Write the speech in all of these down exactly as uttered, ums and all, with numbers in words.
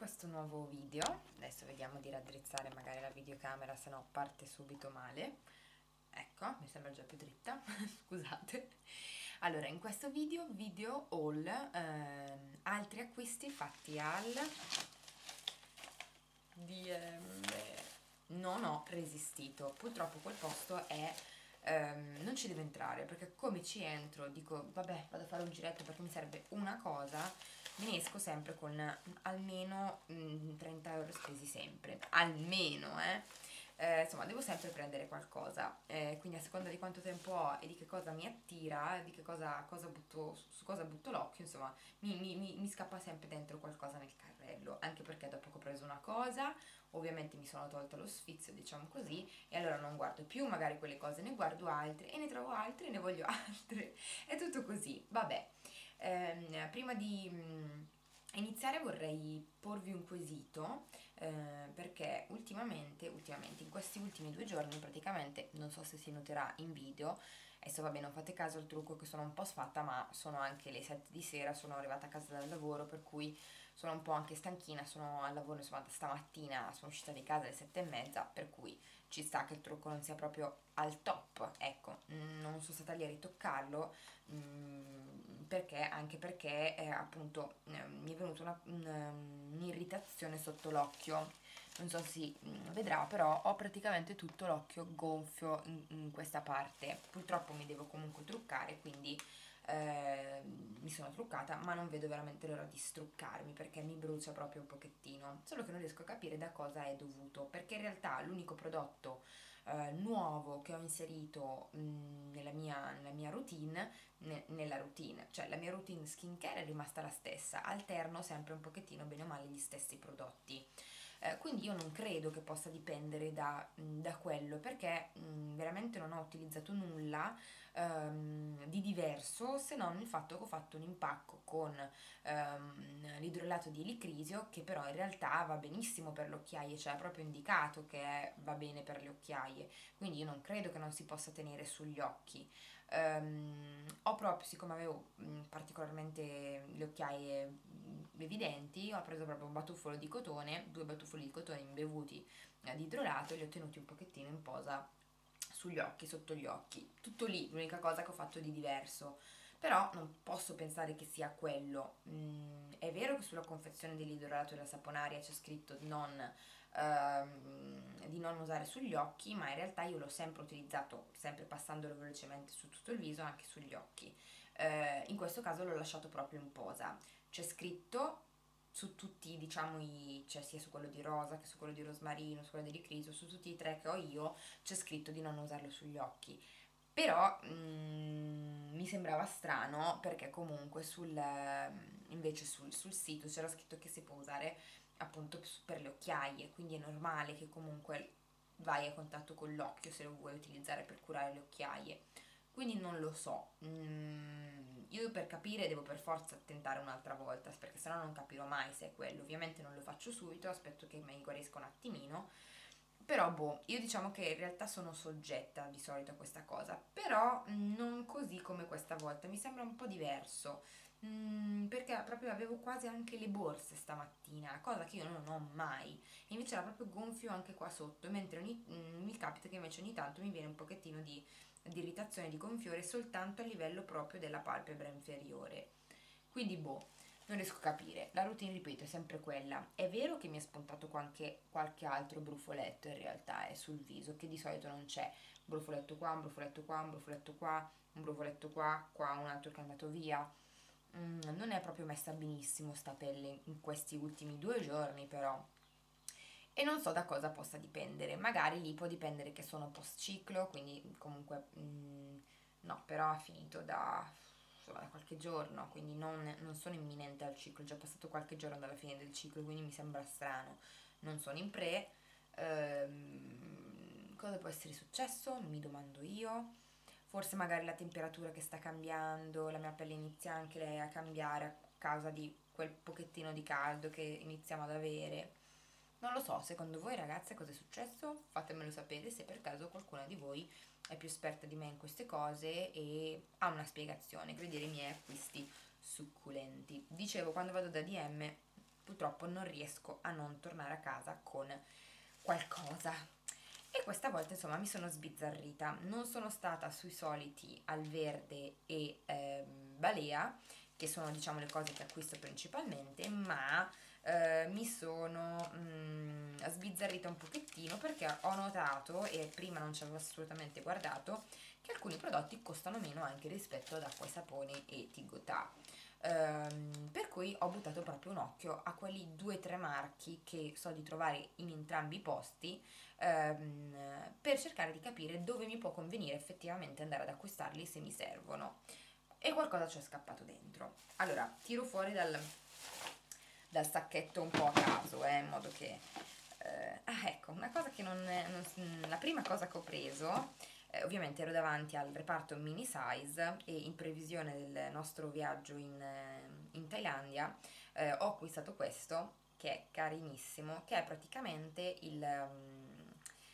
questo nuovo video. Adesso vediamo di raddrizzare magari la videocamera, se no parte subito male. Ecco, mi sembra già più dritta, scusate. Allora, in questo video, video haul, ehm, altri acquisti fatti al D M. Non ho resistito, purtroppo quel posto è... Um, non ci devo entrare, perché come ci entro dico vabbè, vado a fare un giretto perché mi serve una cosa, me ne esco sempre con almeno mm, trenta euro spesi sempre, almeno eh. Eh, insomma devo sempre prendere qualcosa, eh, quindi a seconda di quanto tempo ho e di che cosa mi attira, di che cosa, cosa butto, su cosa butto l'occhio, insomma mi, mi, mi, mi scappa sempre dentro qualcosa nel carrello, anche perché dopo che ho preso una cosa ovviamente mi sono tolta lo sfizio, diciamo così, e allora non guardo più magari quelle cose, ne guardo altre e ne trovo altre e ne voglio altre, è tutto così. Vabbè, ehm, prima di mm, iniziare vorrei porvi un quesito, eh, perché ultimamente, ultimamente, in questi ultimi due giorni praticamente, non so se si noterà in video, adesso vabbè non fate caso al trucco che sono un po' sfatta, ma sono anche le sette di sera, sono arrivata a casa dal lavoro, per cui sono un po' anche stanchina, sono al lavoro, insomma stamattina sono uscita di casa alle sette e mezza, per cui ci sta che il trucco non sia proprio al top, ecco, non sono stata lì a ritoccarlo, mh, perché, anche perché eh, appunto eh, mi è venuta una, un- un'irritazione sotto l'occhio, non so se si mh, vedrà, però ho praticamente tutto l'occhio gonfio in, in questa parte, purtroppo mi devo comunque truccare, quindi eh, mi sono truccata, ma non vedo veramente l'ora di struccarmi perché mi brucia proprio un pochettino, solo che non riesco a capire da cosa è dovuto, perché in realtà l'unico prodotto eh, nuovo che ho inserito mh, nella, mia, nella mia routine, ne, nella routine, cioè la mia routine skincare è rimasta la stessa, alterno sempre un pochettino bene o male gli stessi prodotti. Eh, quindi io non credo che possa dipendere da, da quello, perché mh, veramente non ho utilizzato nulla ehm, di diverso, se non il fatto che ho fatto un impacco con ehm, l'idrolato di elicrisio, che però in realtà va benissimo per le occhiaie, cioè è proprio indicato che è- va bene per le occhiaie, quindi io non credo che non si possa tenere sugli occhi. Ehm, ho proprio, siccome avevo mh, particolarmente le occhiaie mh, evidenti, ho preso proprio un batuffolo di cotone, due batuffoli di cotone imbevuti eh, di idrolato, e li ho tenuti un pochettino in posa sugli occhi, sotto gli occhi. Tutto lì, l'unica cosa che ho fatto di diverso. Però non posso pensare che sia quello. Mm, è vero che sulla confezione dell'idrolato della saponaria c'è scritto non, ehm, di non usare sugli occhi, ma in realtà io l'ho sempre utilizzato, sempre passandolo velocemente su tutto il viso, anche sugli occhi. Eh, in questo caso l'ho lasciato proprio in posa. C'è scritto su tutti, diciamo, i, cioè sia su quello di rosa che su quello di rosmarino, su quello di ricriso, su tutti i tre che ho io, c'è scritto di non usarlo sugli occhi. Però mm, mi sembrava strano perché comunque sul, ehm, invece sul, sul sito c'era scritto che si può usare appunto per le occhiaie, quindi è normale che comunque vai a contatto con l'occhio se lo vuoi utilizzare per curare le occhiaie. Quindi non lo so. Mm, io per capire devo per forza tentare un'altra volta, perché sennò non capirò mai se è quello. Ovviamente non lo faccio subito, aspetto che mi guarisca un attimino. Però boh, io diciamo che in realtà sono soggetta di solito a questa cosa, però mm, non così come questa volta, mi sembra un po' diverso. Mm, perché proprio avevo quasi anche le borse stamattina, cosa che io non ho mai. E invece era proprio gonfio anche qua sotto, mentre ogni- mm, mi capita che invece ogni tanto mi viene un pochettino di di irritazione, di gonfiore soltanto a livello proprio della palpebra inferiore. Quindi boh, non riesco a capire. La routine, ripeto, è sempre quella. È vero che mi è spuntato qualche, qualche altro brufoletto in realtà è sul viso, che di solito non c'è. Un brufoletto qua, un brufoletto qua, un brufoletto qua, un brufoletto qua, qua un altro che è andato via. Mm, non è proprio messa benissimo sta pelle in questi ultimi due giorni, però e non so da cosa possa dipendere. Magari lì può dipendere che sono post ciclo, quindi comunque mm, no, però ha finito da, insomma, da qualche giorno, quindi non, non sono imminente al ciclo, è già passato qualche giorno dalla fine del ciclo, quindi mi sembra strano. Non sono in pre. Ehm, cosa può essere successo? Mi domando io. Forse magari la temperatura che sta cambiando, la mia pelle inizia anche lei a cambiare a causa di quel pochettino di caldo che iniziamo ad avere. Non lo so, secondo voi ragazze cosa è successo? Fatemelo sapere se per caso qualcuna di voi è più esperta di me in queste cose e ha una spiegazione per vedere i miei acquisti succulenti. Dicevo, quando vado da D M purtroppo non riesco a non tornare a casa con qualcosa. E questa volta insomma mi sono sbizzarrita, non sono stata sui soliti al verde e ehm, balea, che sono diciamo le cose che acquisto principalmente, ma eh, mi sono mm, sbizzarrita un pochettino perché ho notato, e prima non ci avevo assolutamente guardato, che alcuni prodotti costano meno anche rispetto ad acqua e sapone e Tigotà. Ehm, per cui ho buttato proprio un occhio a quelli due o tre marchi che so di trovare in entrambi i posti, ehm, per cercare di capire dove mi può convenire effettivamente andare ad acquistarli se mi servono. E qualcosa ci è scappato dentro. Allora, tiro fuori dal, dal sacchetto un po' a caso, eh, in modo che... eh, ah, ecco, una cosa che non, non... La prima cosa che ho preso, eh, ovviamente ero davanti al reparto mini size e in previsione del nostro viaggio in, eh, in Thailandia, eh, ho acquistato questo, che è carinissimo, che è praticamente il... um,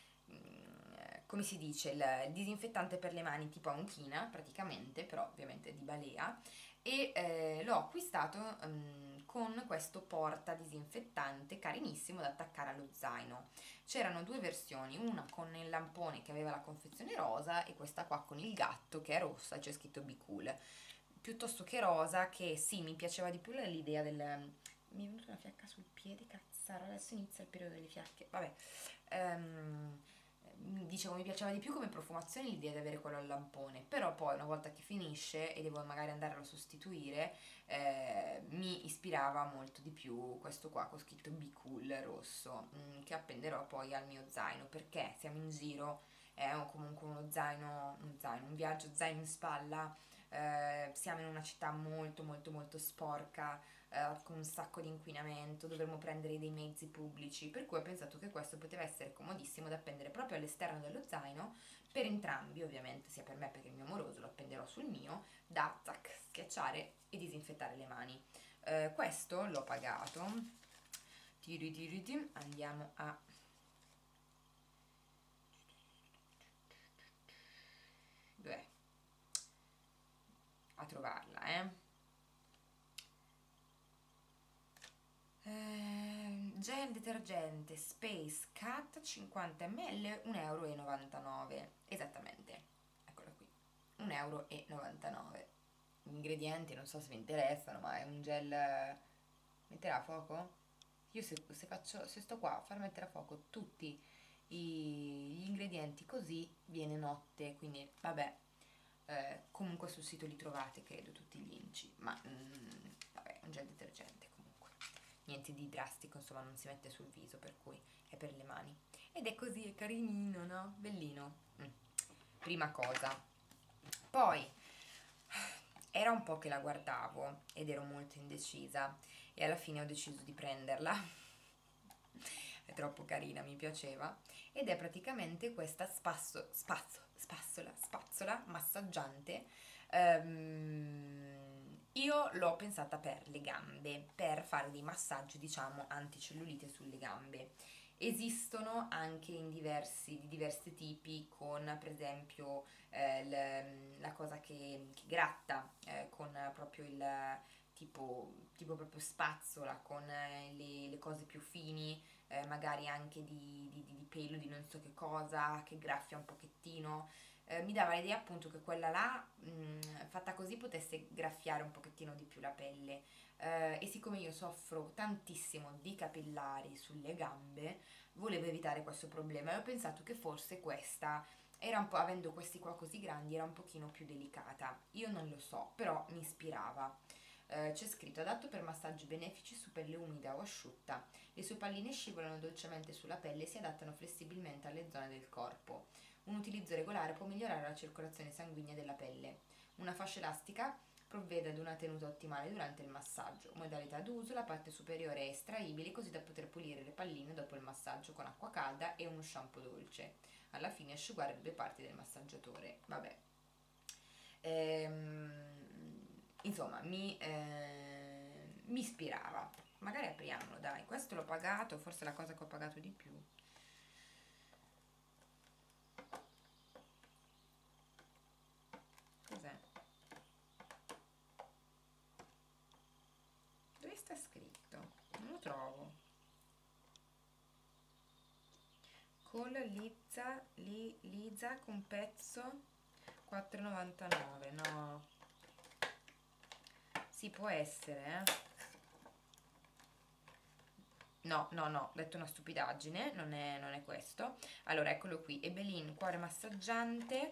come si dice, il, il disinfettante per le mani tipo unchina praticamente, però ovviamente di balea, e eh, l'ho acquistato um, con questo porta disinfettante carinissimo da attaccare allo zaino. C'erano due versioni, una con il lampone che aveva la confezione rosa e questa qua con il gatto che è rossa e c'è scritto Be Cool, piuttosto che rosa, che sì, mi piaceva di più l'idea del... Mi è venuta una fiacca sul piede, cazzaro, adesso inizia il periodo delle fiacche, vabbè. Um, dicevo, mi piaceva di più come profumazione l'idea di avere quello al lampone, però poi una volta che finisce e devo magari andare a sostituire, eh, mi ispirava molto di più questo qua con scritto Be Cool rosso, mh, che appenderò poi al mio zaino, perché siamo in giro, è comunque uno zaino, un zaino, un viaggio zaino in spalla, eh, siamo in una città molto molto molto sporca, Uh, con un sacco di inquinamento, dovremmo prendere dei mezzi pubblici, per cui ho pensato che questo poteva essere comodissimo da appendere proprio all'esterno dello zaino, per entrambi ovviamente, sia per me perché il mio amoroso lo appenderò sul mio, da tac, schiacciare e disinfettare le mani. Uh, questo l'ho pagato, tiri tiri tiri. Andiamo a... dov'è? A trovarla, eh? Eh, gel detergente Space Cat cinquanta millilitri, un euro e novantanove, esattamente, eccolo qui, un euro e novantanove. Gli ingredienti non so se vi interessano, ma è un gel... Metterà a fuoco? Io se, se faccio, se sto qua a far mettere a fuoco tutti i, gli ingredienti così viene notte, quindi vabbè, eh, comunque sul sito li trovate credo tutti gli inci, ma mm, vabbè, un gel detergente, niente di drastico, insomma non si mette sul viso, per cui è per le mani ed è così, è carinino, no? Bellino. mm. Prima cosa. Poi era un po' che la guardavo ed ero molto indecisa e alla fine ho deciso di prenderla. È troppo carina, mi piaceva, ed è praticamente questa spasso, spazzo, spazzola, spazzola massaggiante. Um, io l'ho pensata per le gambe, per fare dei massaggi, diciamo, anticellulite sulle gambe. Esistono anche in diversi, di diversi tipi, con per esempio eh, l- la cosa che, che gratta, eh, con proprio il tipo, tipo proprio spazzola, con eh, le, le cose più fini, eh, magari anche di, di, di pelo, di non so che cosa, che graffia un pochettino. Eh, mi dava l'idea appunto che quella là, mh, fatta così, potesse graffiare un pochettino di più la pelle. Eh, e siccome io soffro tantissimo di capillari sulle gambe, volevo evitare questo problema e ho pensato che forse questa era un po', avendo questi qua così grandi, era un pochino più delicata. Io non lo so, però mi ispirava. Eh, c'è scritto adatto per massaggi benefici su pelle umida o asciutta. Le sue palline scivolano dolcemente sulla pelle e si adattano flessibilmente alle zone del corpo. Un utilizzo regolare può migliorare la circolazione sanguigna della pelle. Una fascia elastica provvede ad una tenuta ottimale durante il massaggio. Modalità d'uso: la parte superiore è estraibile così da poter pulire le palline dopo il massaggio con acqua calda e uno shampoo dolce. Alla fine asciugare le due parti del massaggiatore. Vabbè. Ehm, insomma, mi, eh, mi ispirava. Magari apriamolo, dai. Questo l'ho pagato, forse è la cosa che ho pagato di più. Cos'è? Dove sta scritto? Non lo lo trovo. Con Liza, li, Liza con pezzo quattro e novantanove, no, sì, può essere, eh. No, no, no, ho detto una stupidaggine, non è, non è questo. Allora, eccolo qui, Ebelin, cuore massaggiante,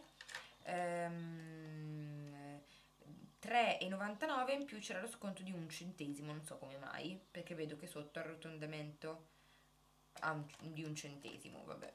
ehm, tre e novantanove, in più c'era lo sconto di un centesimo, non so come mai, perché vedo che sotto arrotondamento ha un- di un centesimo, vabbè.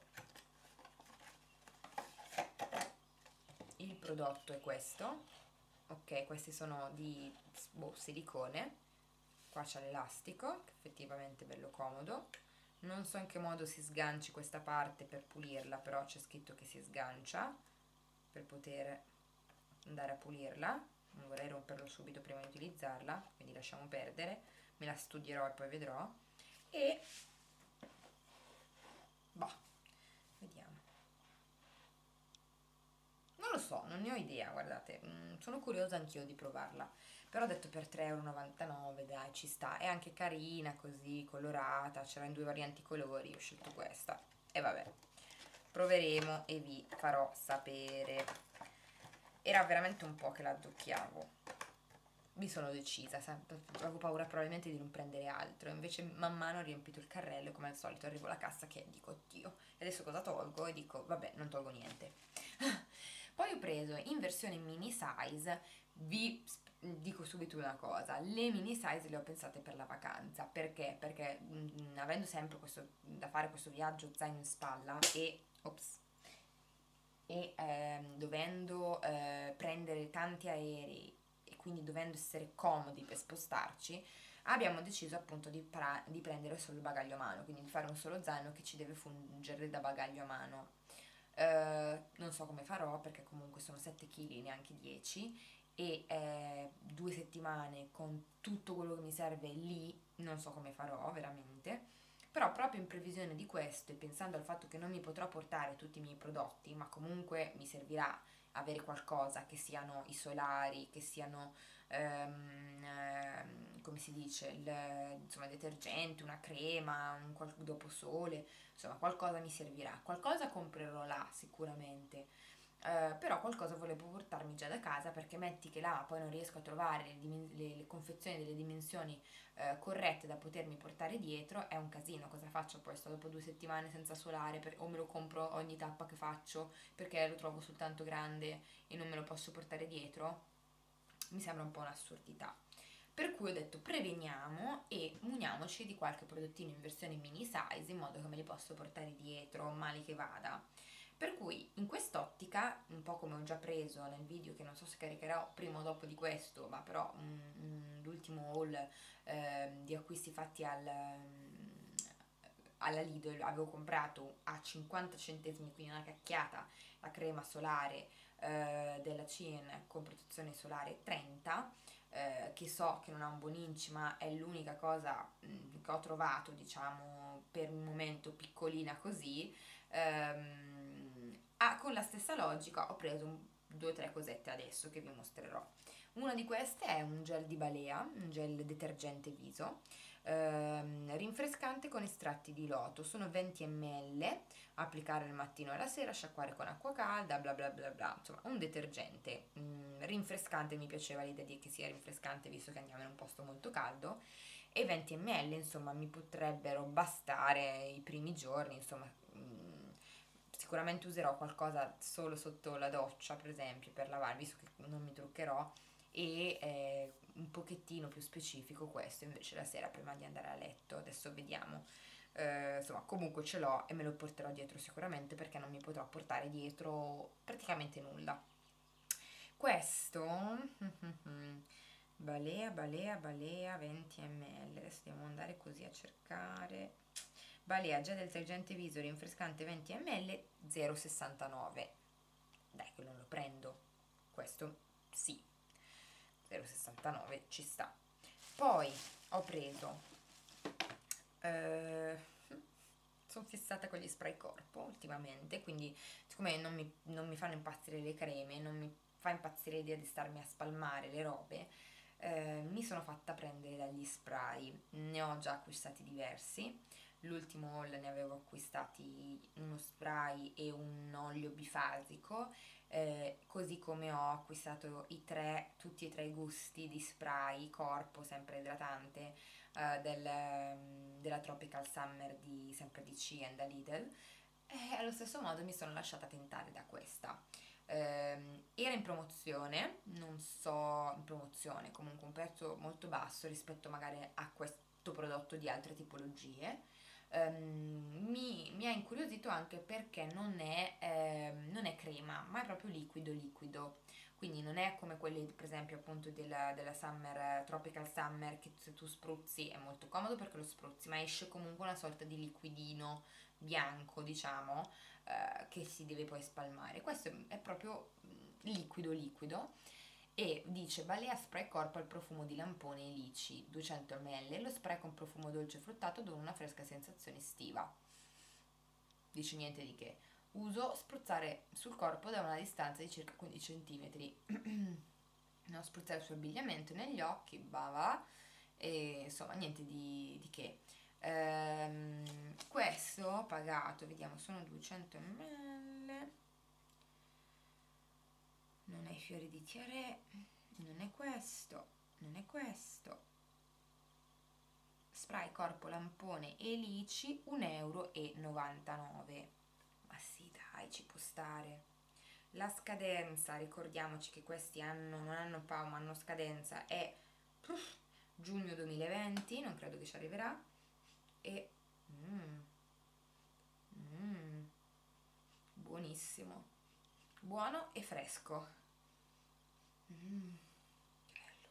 Il prodotto è questo, ok, questi sono di boh, silicone, qua c'è l'elastico, che effettivamente è bello comodo. Non so in che modo si sganci questa parte per pulirla, però c'è scritto che si sgancia per poter andare a pulirla. Non vorrei romperlo subito prima di utilizzarla, quindi lasciamo perdere, me la studierò e poi vedrò. E boh, vediamo. Non lo so, non ne ho idea, guardate, mm, sono curiosa anch'io di provarla. Però ho detto per tre e novantanove euro, dai, ci sta. È anche carina così, colorata, c'era in due varianti colori, ho scelto questa. E vabbè, proveremo e vi farò sapere. Era veramente un po' che la addocchiavo. Mi sono decisa, sempre, avevo paura probabilmente di non prendere altro, invece man mano ho riempito il carrello e come al solito arrivo alla cassa che dico, oddio, e adesso cosa tolgo? E dico, vabbè, non tolgo niente. Poi ho preso in versione mini size, vi dico subito una cosa, le mini size le ho pensate per la vacanza, perché? Perché mh, avendo sempre questo, da fare questo viaggio zaino in spalla e, ops, e ehm, dovendo eh, prendere tanti aerei e quindi dovendo essere comodi per spostarci, abbiamo deciso appunto di, pra- di prendere solo il bagaglio a mano, quindi di fare un solo zaino che ci deve fungere da bagaglio a mano. Eh, non so come farò perché comunque sono sette chili, neanche dieci, e eh, due settimane con tutto quello che mi serve lì, non so come farò veramente. Però proprio in previsione di questo e pensando al fatto che non mi potrò portare tutti i miei prodotti, ma comunque mi servirà avere qualcosa, che siano i solari, che siano, ehm, ehm, come si dice, il, insomma, detergente, una crema, un qual- doposole, insomma qualcosa mi servirà, qualcosa comprerò là sicuramente. Eh, però qualcosa volevo portarmi già da casa perché metti che là poi non riesco a trovare le, dimen- le- le confezioni delle dimensioni eh, corrette da potermi portare dietro, è un casino. Cosa faccio poi? Sto dopo due settimane senza solare per- o me lo compro ogni tappa che faccio perché lo trovo soltanto grande e non me lo posso portare dietro? Mi sembra un po' un'assurdità. Per cui ho detto preveniamo e muniamoci di qualche prodottino in versione mini size in modo che me li posso portare dietro, male che vada. Per cui in quest'ottica, un po' come ho già preso nel video che non so se caricherò prima o dopo di questo, ma però mm, mm, l'ultimo haul eh, di acquisti fatti al, mm, alla Lidl avevo comprato a cinquanta centesimi, quindi una cacchiata, la crema solare eh, della C I N con protezione solare trenta, eh, che so che non ha un buon inch ma è l'unica cosa mh, che ho trovato, diciamo, per un momento piccolina così. Ehm, ah, con la stessa logica ho preso un, due o tre cosette adesso che vi mostrerò. Una di queste è un gel di Balea, un gel detergente viso, ehm, rinfrescante con estratti di loto, sono venti millilitri, applicare al mattino e alla sera, sciacquare con acqua calda, bla bla bla bla, insomma un detergente mm, rinfrescante, mi piaceva l'idea di che sia rinfrescante visto che andiamo in un posto molto caldo, e venti millilitri insomma mi potrebbero bastare i primi giorni, insomma mm, sicuramente userò qualcosa solo sotto la doccia per esempio per lavare visto che non mi truccherò, e eh, un pochettino più specifico questo invece la sera prima di andare a letto. Adesso vediamo. Eh, insomma comunque ce l'ho e me lo porterò dietro sicuramente perché non mi potrò portare dietro praticamente nulla. Questo Balea, Balea, Balea venti millilitri, adesso devo andare così a cercare. Balea gel detergente viso rinfrescante venti millilitri, zero virgola sessantanove. Dai che non lo prendo, questo sì, zero virgola sessantanove ci sta. Poi ho preso eh, sono fissata con gli spray corpo ultimamente, quindi siccome non mi, non mi fanno impazzire le creme, non mi fa impazzire l'idea di starmi a spalmare le robe, eh, mi sono fatta prendere dagli spray, ne ho già acquistati diversi. L'ultimo haul ne avevo acquistati uno spray e un olio bifasico, eh, così come ho acquistato i tre, tutti e tre i gusti di spray corpo, sempre idratante, eh, del, ehm, della Tropical Summer di, sempre di C and da Lidl, e allo stesso modo mi sono lasciata tentare da questa. Ehm, era in promozione, non so, in promozione, comunque un prezzo molto basso rispetto magari a questo prodotto di altre tipologie. Ehm, mi, mi ha incuriosito anche perché non è, ehm, non è crema, ma è proprio liquido liquido. Quindi non è come quelli, per esempio, appunto della, della Summer, Tropical Summer, che se tu spruzzi è molto comodo perché lo spruzzi, ma esce comunque una sorta di liquidino bianco, diciamo, eh, che si deve poi spalmare. Questo è, è proprio liquido liquido e dice Balea spray corpo al profumo di lampone e lici, duecento millilitri, lo spray con profumo dolce fruttato dona una fresca sensazione estiva. Dice niente di che. Uso spruzzare sul corpo da una distanza di circa quindici centimetri. No, spruzzare sul abbigliamento negli occhi, bava, e insomma niente di, di che. Ehm, questo pagato, vediamo, sono duecento millilitri, non è i fiori di Tiare, non è questo, non è questo. Spray corpo lampone e lici, un euro e novantanove. Ma sì, dai, ci può stare. La scadenza, ricordiamoci che questi hanno, non hanno P A U ma hanno scadenza, è puff, giugno duemilaventi, non credo che ci arriverà. E mm, mm, buonissimo, buono e fresco. Mm, bello.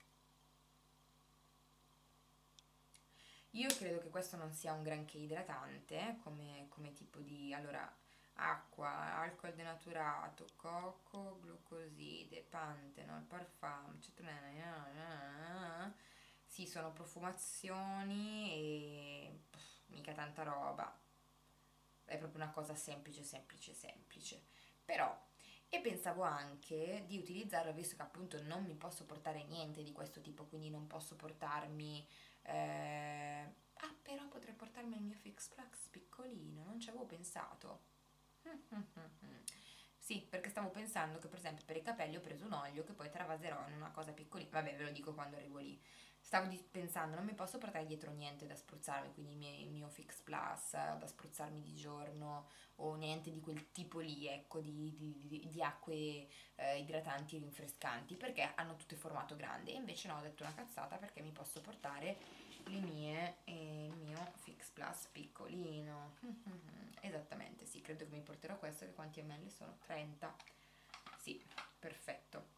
Io credo che questo non sia un granché idratante come, come tipo di, allora, acqua, alcol denaturato, cocco, glucoside, pantenol, parfum, citronella, sì, sono profumazioni e pff, mica tanta roba, è proprio una cosa semplice, semplice, semplice. Però, e pensavo anche di utilizzarlo, visto che appunto non mi posso portare niente di questo tipo, quindi non posso portarmi... eh, ah, però potrei portarmi il mio Fix Plus piccolino, non ci avevo pensato. Sì, perché stavo pensando che per esempio per i capelli ho preso un olio che poi travaserò in una cosa piccolina. Vabbè, ve lo dico quando arrivo lì. Stavo di- pensando, non mi posso portare dietro niente da spruzzarmi, quindi i miei- il mio Fix Plus eh, da spruzzarmi di giorno o niente di quel tipo lì, ecco, di, di- di- di acque eh, idratanti e rinfrescanti, perché hanno tutte formato grande. E invece no, ho detto una cazzata perché mi posso portare le mie e il mio Fix Plus piccolino. Esattamente, sì, credo che mi porterò questo, che quanti ml sono? trenta. Sì, perfetto.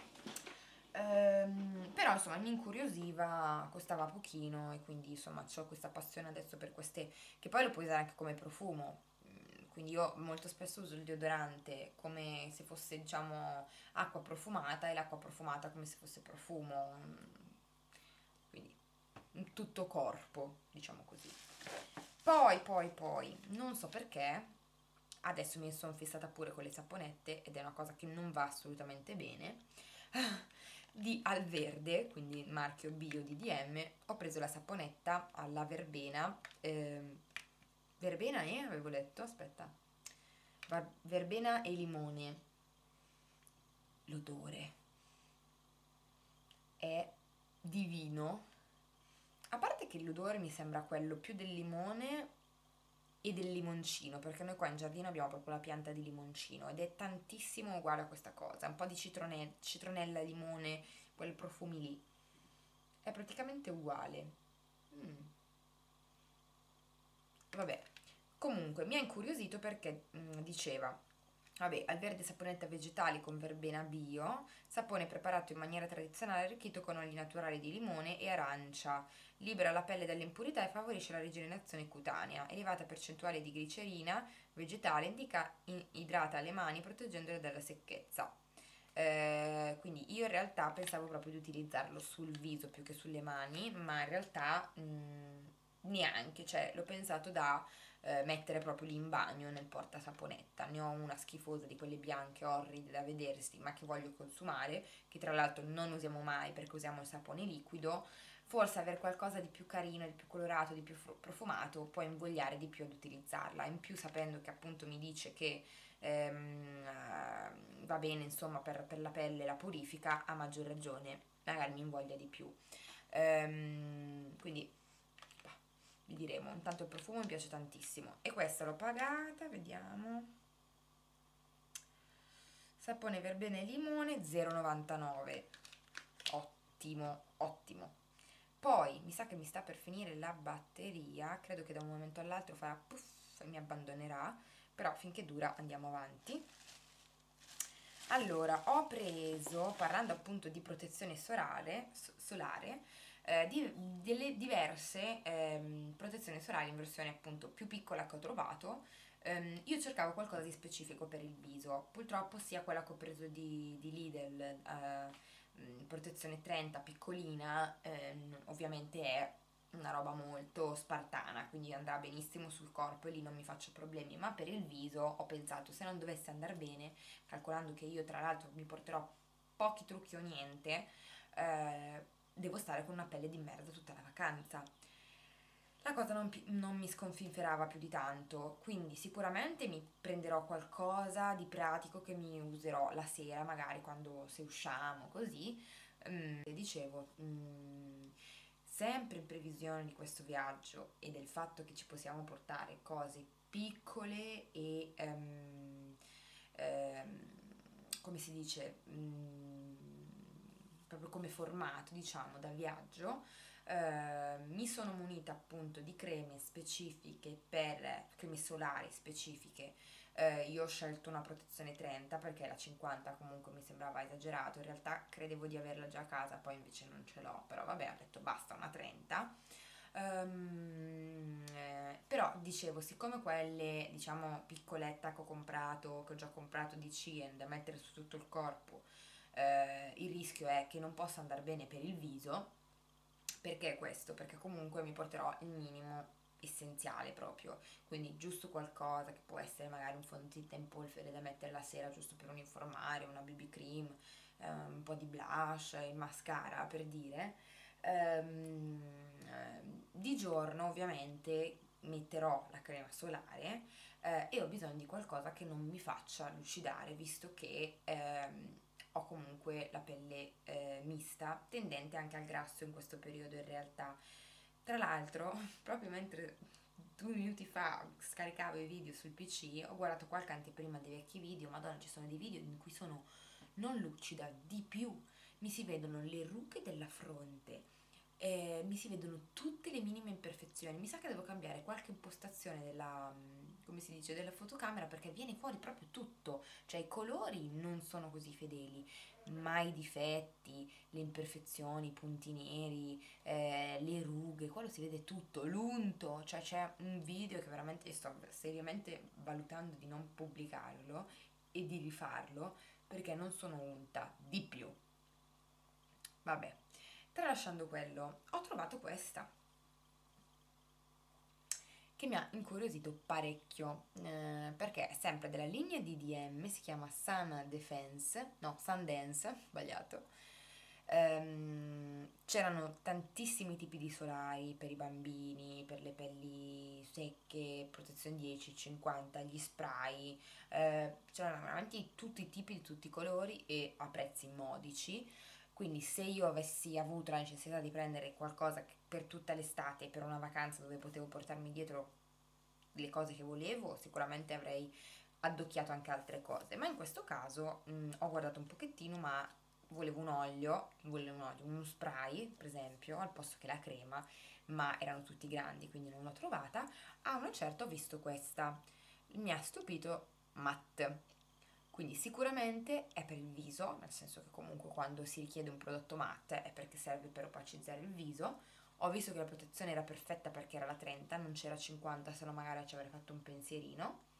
Ehm, però insomma mi incuriosiva, costava pochino e quindi insomma ho questa passione adesso per queste, che poi lo puoi usare anche come profumo. Mm, quindi io molto spesso uso il deodorante come se fosse, diciamo, acqua profumata e l'acqua profumata come se fosse profumo. Mm, quindi in tutto corpo, diciamo così. Poi, poi, poi, non so perché, adesso mi sono fissata pure con le saponette ed è una cosa che non va assolutamente bene. Di Alverde, quindi marchio bio di D M, ho preso la saponetta alla verbena. ehm, verbena e avevo letto, aspetta, Va- verbena e limone. L'odore è divino. A parte che l'odore mi sembra quello più del limone e del limoncino, perché noi qua in giardino abbiamo proprio la pianta di limoncino ed è tantissimo uguale a questa cosa, un po' di citrone- citronella, limone, quei profumi lì. È praticamente uguale. Mm, vabbè, comunque mi ha incuriosito perché mm, diceva, vabbè, al verde saponetta vegetali con verbena bio, sapone preparato in maniera tradizionale arricchito con oli naturali di limone e arancia, libera la pelle dalle impurità e favorisce la rigenerazione cutanea, elevata percentuale di glicerina vegetale indica, in- idrata le mani proteggendole dalla secchezza. Eh, quindi io in realtà pensavo proprio di utilizzarlo sul viso più che sulle mani, ma in realtà mm, neanche, cioè l'ho pensato da eh, mettere proprio lì in bagno nel portasaponetta. Ne ho una schifosa di quelle bianche orride da vedersi, ma che voglio consumare, che tra l'altro non usiamo mai perché usiamo il sapone liquido. Forse avere qualcosa di più carino, di più colorato, di più profumato può invogliare di più ad utilizzarla. In più, sapendo che appunto mi dice che ehm, eh, va bene insomma per, per la pelle, la purifica, a maggior ragione magari mi invoglia di più. Ehm, quindi bah, vi diremo. Intanto il profumo mi piace tantissimo e questa l'ho pagata, vediamo, sapone verbena e limone zero virgola novantanove, ottimo, ottimo. Poi mi sa che mi sta per finire la batteria, credo che da un momento all'altro farà puff e mi abbandonerà, però finché dura andiamo avanti. Allora, ho preso, parlando appunto di protezione solare, solare eh, di, delle diverse ehm, protezioni solari in versione appunto più piccola che ho trovato. Ehm, io cercavo qualcosa di specifico per il viso, purtroppo sia quella che ho preso di, di Lidl, eh, protezione trenta piccolina, ehm, ovviamente è una roba molto spartana, quindi andrà benissimo sul corpo e lì non mi faccio problemi, ma per il viso ho pensato, se non dovesse andare bene, calcolando che io tra l'altro mi porterò pochi trucchi o niente, eh, devo stare con una pelle di merda tutta la vacanza. La cosa non, pi- non mi sconfinferava più di tanto, quindi sicuramente mi prenderò qualcosa di pratico che mi userò la sera, magari quando se usciamo, così. Mm, e dicevo, mm, sempre in previsione di questo viaggio e del fatto che ci possiamo portare cose piccole e ehm, ehm, come si dice, mm, proprio come formato, diciamo, da viaggio, eh, mi sono munita appunto di creme specifiche per creme solari specifiche. Eh, io ho scelto una protezione trenta perché la cinquanta comunque mi sembrava esagerato, in realtà credevo di averla già a casa, poi invece non ce l'ho, però vabbè, ho detto basta una trenta. Um, eh, però dicevo, siccome quelle diciamo piccoletta che ho comprato, che ho già comprato di Shein da mettere su tutto il corpo, eh, il rischio è che non possa andare bene per il viso. Perché questo? Perché comunque mi porterò il minimo essenziale proprio, quindi giusto qualcosa che può essere magari un fondotinta in polvere da mettere la sera giusto per uniformare, una B B cream, eh, un po' di blush, il mascara per dire. Ehm, eh, di giorno ovviamente metterò la crema solare eh, e ho bisogno di qualcosa che non mi faccia lucidare, visto che ehm, ho comunque la pelle eh, mista, tendente anche al grasso in questo periodo in realtà. Tra l'altro, proprio mentre due minuti fa scaricavo i video sul P C, ho guardato qualche anteprima dei vecchi video, madonna, ci sono dei video in cui sono non lucida, di più, mi si vedono le rughe della fronte, eh, mi si vedono tutte le minime imperfezioni. Mi sa che devo cambiare qualche impostazione della, mm, come si dice, della fotocamera perché viene fuori proprio tutto, cioè i colori non sono così fedeli, ma i difetti, le imperfezioni, i punti neri, eh, le rughe, quello si vede tutto, l'unto, cioè c'è un video che veramente sto seriamente valutando di non pubblicarlo e di rifarlo perché non sono unta, di più. Vabbè, tralasciando quello, ho trovato questa che mi ha incuriosito parecchio, eh, perché è sempre della linea D D M, si chiama Sun Defense, no, Sundance, sbagliato. Ehm, c'erano tantissimi tipi di solari per i bambini, per le pelli secche, protezione dieci, cinquanta, gli spray, eh, c'erano veramente tutti i tipi di tutti i colori e a prezzi modici. Quindi se io avessi avuto la necessità di prendere qualcosa che per tutta l'estate, per una vacanza dove potevo portarmi dietro le cose che volevo, sicuramente avrei addocchiato anche altre cose. Ma in questo caso mh, ho guardato un pochettino, ma volevo un olio, volevo un olio, uno spray, per esempio, al posto che la crema, ma erano tutti grandi, quindi non l'ho trovata. A una certa ho visto questa. Mi ha stupito matte. Quindi sicuramente è per il viso, nel senso che comunque quando si richiede un prodotto matte è perché serve per opacizzare il viso. Ho visto che la protezione era perfetta perché era la trenta, non c'era cinquanta, se no magari ci avrei fatto un pensierino.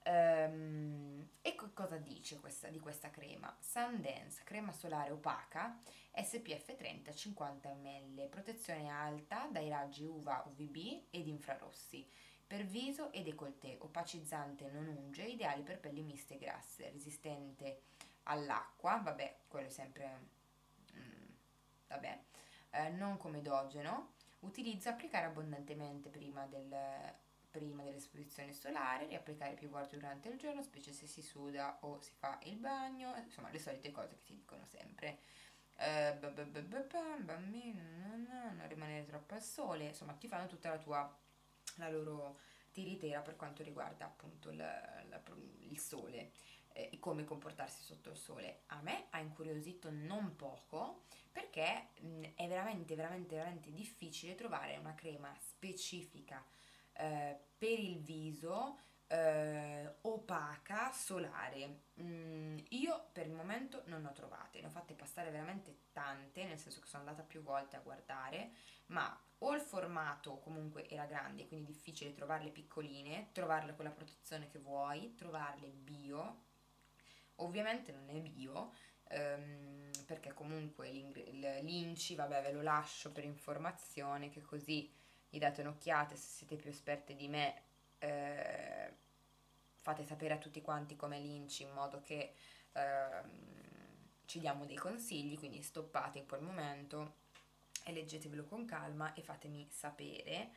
Ehm, e co- cosa dice questa, di questa crema? Sundance, crema solare opaca, S P F trenta, cinquanta millilitri, protezione alta dai raggi U V A, U V B ed infrarossi, per viso e décolleté, opacizzante, non unge, ideali per pelli miste e grasse, resistente all'acqua, vabbè, quello è sempre, mm, vabbè, eh, non comedogeno, utilizza applicare abbondantemente prima del prima dell'esposizione solare, riapplicare più volte durante il giorno, specie se si suda o si fa il bagno, insomma le solite cose che si dicono sempre. Eh, b- b- b- b- b- bambino, non rimanere troppo al sole, insomma ti fanno tutta la tua, la loro tiritera per quanto riguarda appunto il, la- il sole eh, e come comportarsi sotto il sole. A me ha incuriosito non poco perché mh, è veramente veramente veramente difficile trovare una crema specifica eh, per il viso eh, opaca solare. Mm, io per il momento non ne ho trovate, ne ho fatte passare veramente tante, nel senso che sono andata più volte a guardare, ma o il formato comunque era grande, quindi difficile trovarle piccoline, trovarle con la protezione che vuoi, trovarle bio, ovviamente non è bio, ehm, perché comunque l'I N C I, vabbè ve lo lascio per informazione, che così gli date un'occhiata, se siete più esperte di me eh, fate sapere a tutti quanti com'è l'I N C I in modo che ehm, ci diamo dei consigli, quindi stoppate in quel momento e leggetevelo con calma e fatemi sapere.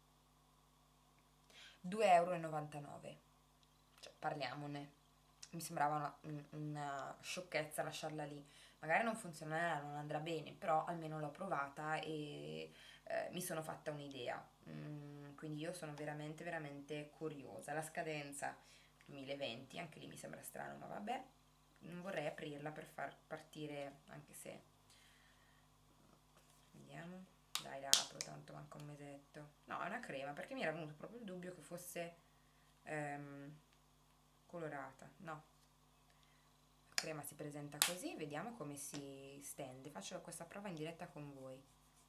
due euro e novantanove, cioè parliamone, mi sembrava una, una sciocchezza lasciarla lì, magari non funzionerà, non andrà bene, però almeno l'ho provata e eh, mi sono fatta un'idea. Mm, quindi io sono veramente veramente curiosa. La scadenza duemilaventi, anche lì mi sembra strano, ma vabbè, non vorrei aprirla per far partire, anche se vediamo, dai la apro, tanto manca un mesetto. No, è una crema, perché mi era venuto proprio il dubbio che fosse ehm, colorata. No, la crema si presenta così, vediamo come si stende. Faccio questa prova in diretta con voi.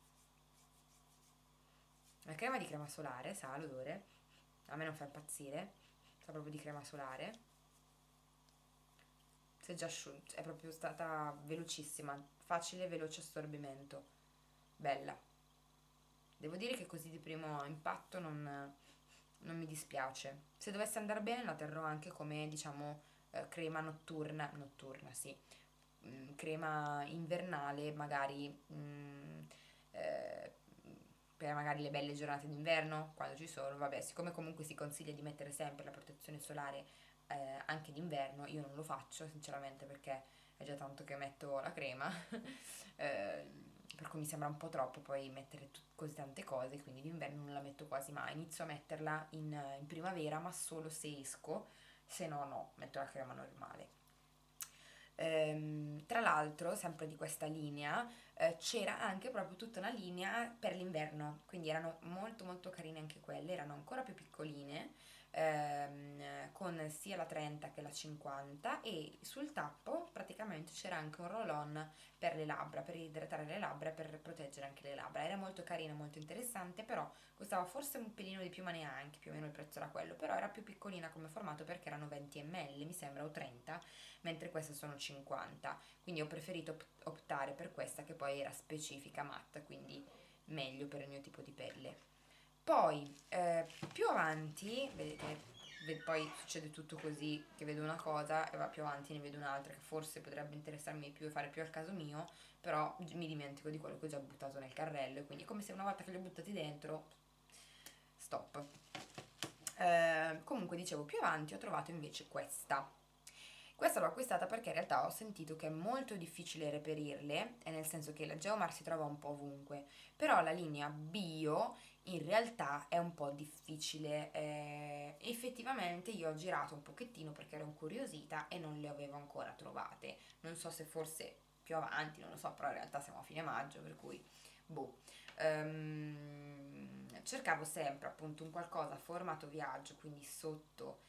La crema di crema solare, sa l'odore, a me non fa impazzire, sa proprio di crema solare. Si è già asciutta, è proprio stata velocissima, facile, veloce assorbimento, bella. Devo dire che così di primo impatto non, non mi dispiace. Se dovesse andare bene la terrò anche come, diciamo, eh, crema notturna, notturna, sì, mm, crema invernale, magari mm, eh, per magari le belle giornate d'inverno, quando ci sono, vabbè, siccome comunque si consiglia di mettere sempre la protezione solare eh, anche d'inverno, io non lo faccio sinceramente perché è già tanto che metto la crema, eh, per cui mi sembra un po' troppo poi mettere tut- così tante cose, quindi d'inverno non la metto quasi mai, inizio a metterla in, in primavera, ma solo se esco, se no no, metto la crema normale. Ehm, tra l'altro, sempre di questa linea, eh, c'era anche proprio tutta una linea per l'inverno, quindi erano molto molto carine anche quelle, erano ancora più piccoline, ehm, con sia la trenta che la cinquanta e sul tappo praticamente c'era anche un roll-on per le labbra, per idratare le labbra e per proteggere anche le labbra. Era molto carina, molto interessante, però costava forse un pelino di più, ma neanche, più o meno il prezzo era quello, però era più piccolina come formato perché erano venti millilitri, mi sembra, o trenta, mentre queste sono cinquanta, quindi ho preferito optare per questa che poi era specifica matte, quindi meglio per il mio tipo di pelle. Poi eh, più avanti, vedete, ve- poi succede tutto così, che vedo una cosa e va più avanti ne vedo un'altra che forse potrebbe interessarmi di più e fare più al caso mio, però mi dimentico di quello che ho già buttato nel carrello e quindi è come se una volta che li ho buttati dentro, stop. Eh, comunque dicevo, più avanti ho trovato invece questa. Questa l'ho acquistata perché in realtà ho sentito che è molto difficile reperirle, e nel senso che la Geomar si trova un po' ovunque, però la linea bio in realtà è un po' difficile. Eh, effettivamente io ho girato un pochettino perché ero incuriosita e non le avevo ancora trovate. Non so se forse più avanti, non lo so, però in realtà siamo a fine maggio, per cui boh. Ehm, cercavo sempre appunto un qualcosa a formato viaggio, quindi sotto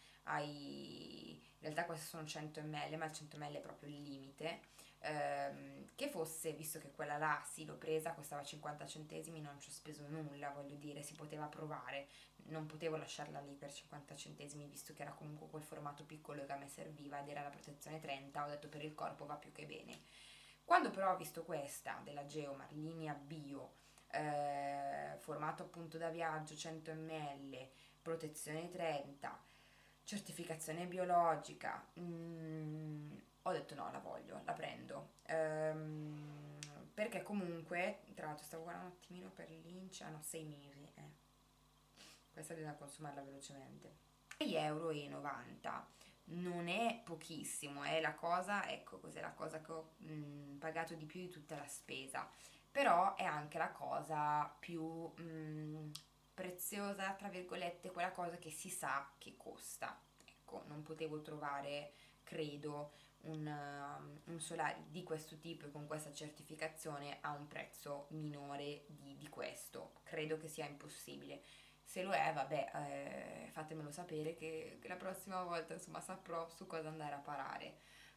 ai, in realtà queste sono cento millilitri, ma il cento millilitri è proprio il limite, ehm, che fosse fosse, visto che quella là sì l'ho presa, costava cinquanta centesimi, non ci ho speso nulla, voglio dire, si poteva provare, non potevo lasciarla lì per cinquanta centesimi, visto che era comunque quel formato piccolo che a me serviva ed era la protezione trenta, ho detto per il corpo va più che bene. Quando però ho visto questa della Geomar, linea bio, eh, formato appunto da viaggio cento millilitri, protezione trenta, certificazione biologica, mm, ho detto no, la voglio, la prendo. Ehm, perché comunque, tra l'altro stavo guardando un attimino per l'Ince, hanno sei mesi, eh. Questa bisogna consumarla velocemente. sei euro e novanta, non è pochissimo, è la cosa, ecco cos'è la cosa che ho mm, pagato di più di tutta la spesa, però è anche la cosa più mm, preziosa, tra virgolette, quella cosa che si sa che costa. Ecco, non potevo trovare, credo, un, um, un solare di questo tipo e con questa certificazione a un prezzo minore di, di questo. Credo che sia impossibile. Se lo è, vabbè, eh, fatemelo sapere che, che la prossima volta, insomma, saprò su cosa andare a parare.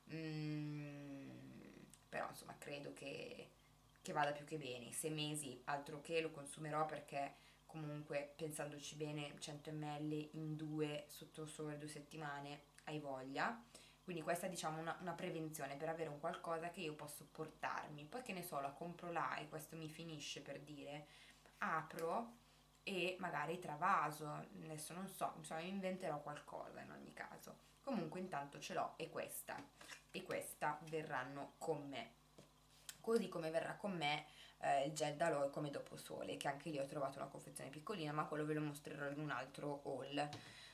Mm, però, insomma, credo che, che vada più che bene. Sei mesi, altro che, lo consumerò perché comunque, pensandoci bene, cento millilitri in due sotto sole due settimane, hai voglia. Quindi questa è, diciamo, una, una prevenzione per avere un qualcosa che io posso portarmi. Poi che ne so, la compro là e questo mi finisce, per dire, apro e magari travaso, adesso non so, insomma inventerò qualcosa in ogni caso. Comunque intanto ce l'ho e questa, e questa verranno con me. Così come verrà con me eh, il gel d'aloe come doposole, che anche lì ho trovato una confezione piccolina, ma quello ve lo mostrerò in un altro haul.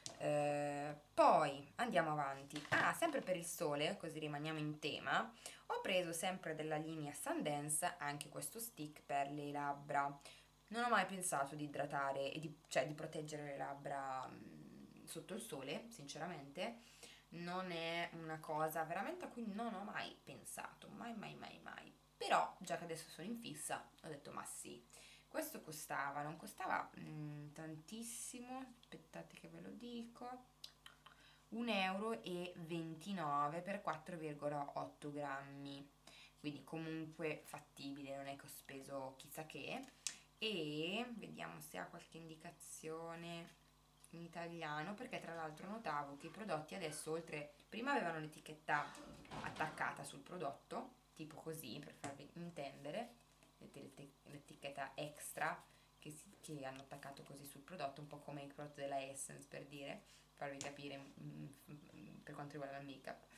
Eh, poi andiamo avanti. Ah, sempre per il sole, così rimaniamo in tema, ho preso sempre della linea Sundance anche questo stick per le labbra. Non ho mai pensato di idratare, e di, cioè di proteggere le labbra mh, sotto il sole, sinceramente. Non è una cosa veramente a cui non ho mai pensato, mai mai mai mai. Però, già che adesso sono in fissa, ho detto ma sì. Questo costava, non costava mh, tantissimo, aspettate che ve lo dico, un euro e ventinove per quattro virgola otto grammi, quindi comunque fattibile, non è che ho speso chissà che. E vediamo se ha qualche indicazione in italiano, perché tra l'altro notavo che i prodotti adesso, oltre, prima avevano l'etichetta attaccata sul prodotto, tipo così, per farvi intendere, vedete l'etichetta extra che, si, che hanno attaccato così sul prodotto, un po' come il prodotto della Essence, per dire, farvi capire mm, mm, per quanto riguarda il make up.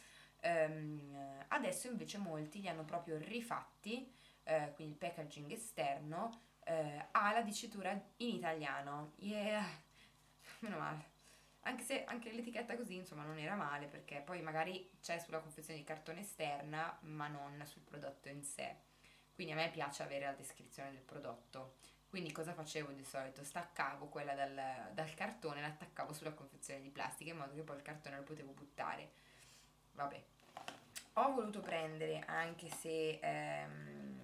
Um, adesso invece molti li hanno proprio rifatti, eh, quindi il packaging esterno eh, ha la dicitura in italiano. Yeah, meno male. Anche se anche l'etichetta così, insomma, non era male, perché poi magari c'è sulla confezione di cartone esterna, ma non sul prodotto in sé. Quindi a me piace avere la descrizione del prodotto. Quindi cosa facevo di solito? Staccavo quella dal, dal cartone, l'attaccavo sulla confezione di plastica in modo che poi il cartone lo potevo buttare. Vabbè. Ho voluto prendere, anche se ehm,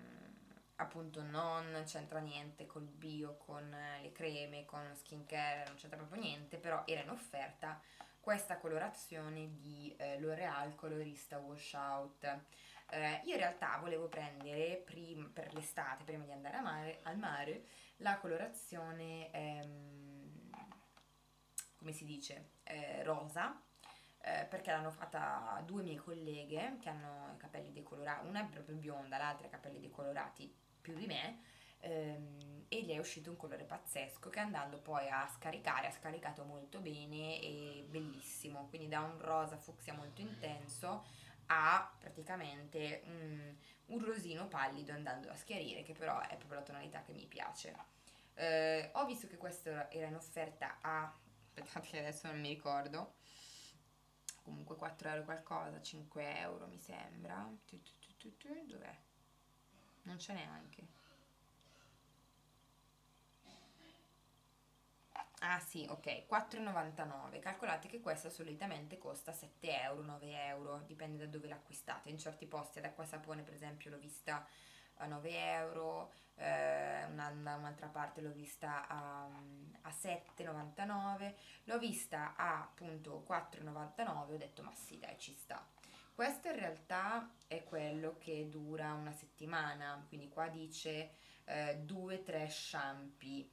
appunto non c'entra niente col bio, con le creme, con skincare, non c'entra proprio niente, però era in offerta questa colorazione di eh, L'Oreal Colorista Wash Out. Eh, io in realtà volevo prendere prim- per l'estate, prima di andare a mare, al mare, la colorazione, ehm, come si dice, eh, rosa, eh, perché l'hanno fatta due mie colleghe che hanno i capelli decolorati, una è proprio bionda, l'altra ha i capelli decolorati più di me, ehm, e gli è uscito un colore pazzesco che andando poi a scaricare ha scaricato molto bene e bellissimo, quindi da un rosa fucsia molto intenso a praticamente un, un rosino pallido andando a schiarire, che però è proprio la tonalità che mi piace. Eh, ho visto che questo era in offerta a, aspettate che adesso non mi ricordo, comunque quattro euro qualcosa, cinque euro mi sembra. Tu, tu, tu, tu, tu, dov'è? Non c'è neanche. Ah sì, ok, quattro e novantanove. Calcolate che questa solitamente costa sette euro, nove euro, dipende da dove l'acquistate. In certi posti ad Acqua Sapone, per esempio, l'ho vista a nove euro, eh, una- un'altra parte l'ho vista a, a sette e novantanove, l'ho vista a appunto quattro e novantanove, ho detto ma sì dai ci sta. Questo in realtà è quello che dura una settimana, quindi qua dice eh, due tre shampoo.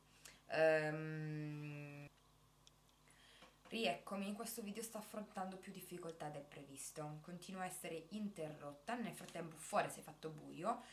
Ehm, Rieccomi, questo video sta affrontando più difficoltà del previsto, continuo a essere interrotta, nel frattempo fuori si è fatto buio,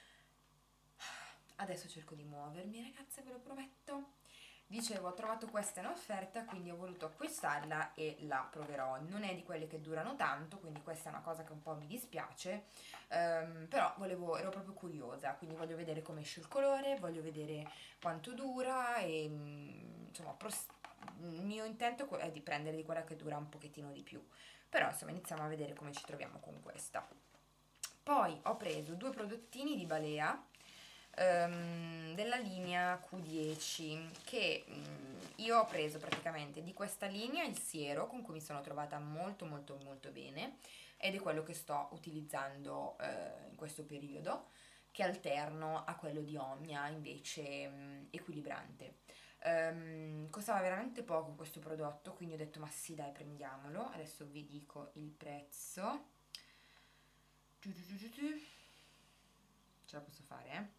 adesso cerco di muovermi ragazze, ve lo prometto. Dicevo, ho trovato questa in offerta, quindi ho voluto acquistarla e la proverò. Non è di quelle che durano tanto, quindi questa è una cosa che un po' mi dispiace, ehm, però volevo, ero proprio curiosa, quindi voglio vedere come esce il colore, voglio vedere quanto dura e mm, insomma, pros- il mio intento è di prendere di quella che dura un pochettino di più. Però insomma iniziamo a vedere come ci troviamo con questa. Poi ho preso due prodottini di Balea ehm, della linea Q dieci che mm, io ho preso praticamente di questa linea il siero con cui mi sono trovata molto molto molto bene ed è quello che sto utilizzando eh, in questo periodo, che alterno a quello di Omnia invece mm, equilibrante. Ehm, costava veramente poco questo prodotto, quindi ho detto ma sì dai, prendiamolo. Adesso vi dico il prezzo. Ce la posso fare, eh?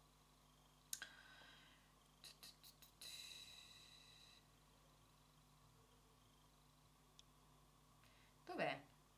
Dov'è?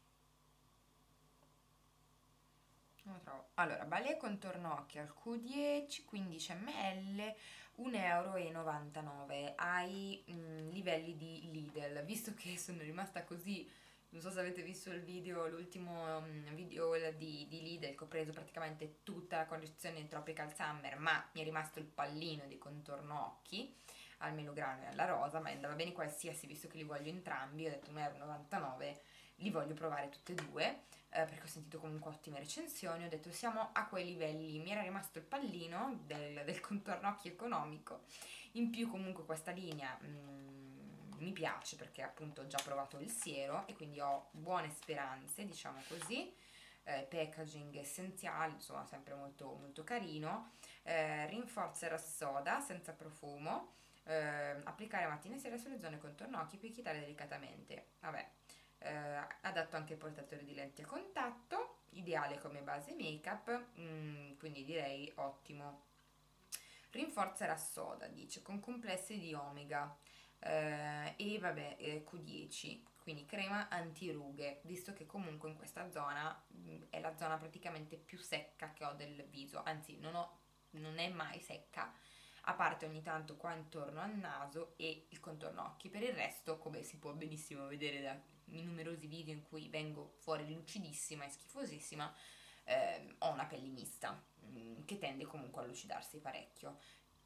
Non lo trovo. Allora, Balea contorno occhi al Q dieci, quindici millilitri, un euro e novantanove ai mm, livelli di Lidl. Visto che sono rimasta così, non so se avete visto il video, l'ultimo mm, video di, di Lidl, che ho preso praticamente tutta la collezione Tropical Summer, ma mi è rimasto il pallino di contorno occhi al melograno e alla rosa, ma andava bene qualsiasi, visto che li voglio entrambi, ho detto un euro e novantanove, li voglio provare tutti e due, eh, perché ho sentito comunque ottime recensioni, ho detto siamo a quei livelli, mi era rimasto il pallino del, del contorno occhi economico, in più comunque questa linea mm, mi piace perché appunto ho già provato il siero e quindi ho buone speranze, diciamo così. Eh, packaging essenziale, insomma sempre molto, molto carino, eh, rinforza soda senza profumo, eh, applicare mattina e sera sulle zone contorno occhi, poi chitare delicatamente, vabbè, eh, adatto anche ai portatori di lenti a contatto, ideale come base make up, mm, quindi direi ottimo. Rinforza la soda, dice, con complessi di omega eh, e vabbè eh, Q dieci, quindi crema antirughe, visto che comunque in questa zona mh, è la zona praticamente più secca che ho del viso, anzi non, ho, non è mai secca, a parte ogni tanto qua intorno al naso e il contorno occhi. Per il resto, come si può benissimo vedere dai numerosi video in cui vengo fuori lucidissima e schifosissima, ehm, ho una pelle mista mh, che tende comunque a lucidarsi parecchio.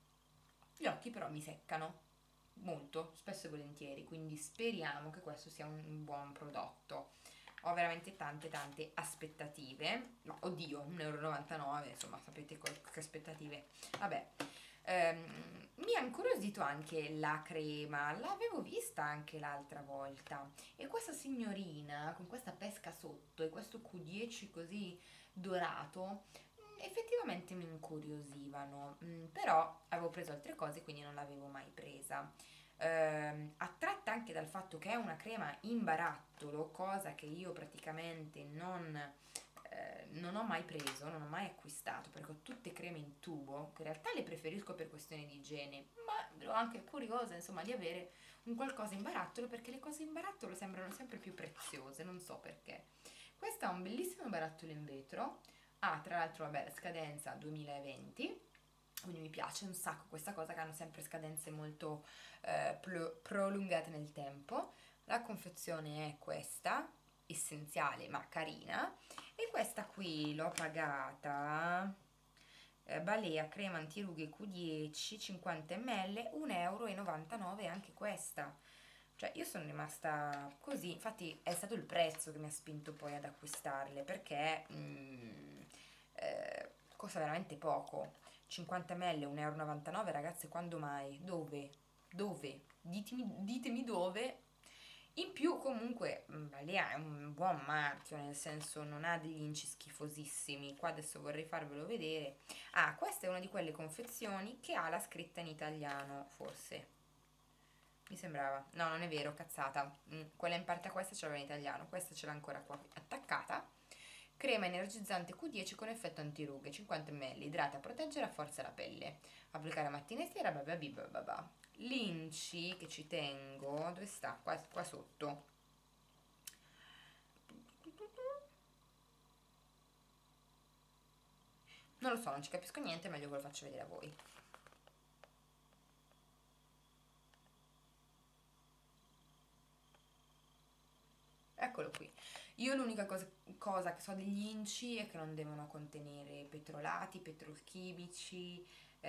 Gli occhi però mi seccano molto, spesso e volentieri, quindi speriamo che questo sia un buon prodotto. Ho veramente tante tante aspettative, ma oddio, un euro e novantanove, insomma sapete che aspettative. Vabbè, ehm, mi ha incuriosito anche la crema, l'avevo vista anche l'altra volta e questa signorina con questa pesca sotto e questo Q dieci così dorato effettivamente mi incuriosivano, mm, però avevo preso altre cose quindi non l'avevo mai presa. Ehm, attratta anche dal fatto che è una crema in barattolo, cosa che io praticamente non, eh, non ho mai preso, non ho mai acquistato, perché ho tutte creme in tubo, che in realtà le preferisco per questioni di igiene, ma ero anche curiosa insomma di avere un qualcosa in barattolo, perché le cose in barattolo sembrano sempre più preziose, non so perché. Questo è un bellissimo barattolo in vetro. Ah, tra l'altro, vabbè, la scadenza duemilaventi, quindi mi piace un sacco questa cosa che hanno sempre scadenze molto eh, pro- prolungate nel tempo. La confezione è questa, essenziale ma carina, e questa qui l'ho pagata, eh, Balea crema antirughe Q dieci, cinquanta millilitri, un euro e novantanove anche questa. Cioè io sono rimasta così, infatti è stato il prezzo che mi ha spinto poi ad acquistarle perché mm, eh, costa veramente poco. cinquanta millilitri, un euro e novantanove, ragazze, quando mai? Dove? Dove? Ditemi, ditemi dove. In più comunque mm, Balea è un buon marchio, nel senso non ha degli inci schifosissimi. Qua adesso vorrei farvelo vedere. Ah, questa è una di quelle confezioni che ha la scritta in italiano, forse. mi sembrava, no, non è vero, cazzata. Mm, quella in parte a questa ce l'aveva in italiano, questa ce l'ha ancora qua attaccata. Crema energizzante Q dieci con effetto antirughe, cinquanta millilitri, idrata, protegge e rafforza la pelle. Applicare mattina e sera, bababì bababà. L'inci che ci tengo, dove sta? Qua, qua sotto. Non lo so, non ci capisco niente, meglio ve lo faccio vedere a voi. Eccolo qui. Io l'unica cosa, cosa che so degli inci è che non devono contenere petrolati, petrolchimici,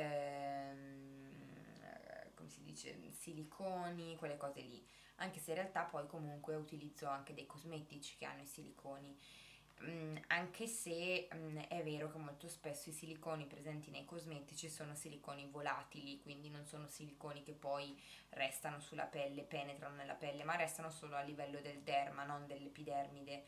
ehm, eh, come si dice, siliconi, quelle cose lì. Anche se in realtà poi comunque utilizzo anche dei cosmetici che hanno i siliconi. Mm, anche se mm, è vero che molto spesso i siliconi presenti nei cosmetici sono siliconi volatili, quindi non sono siliconi che poi restano sulla pelle, penetrano nella pelle, ma restano solo a livello del derma, non dell'epidermide.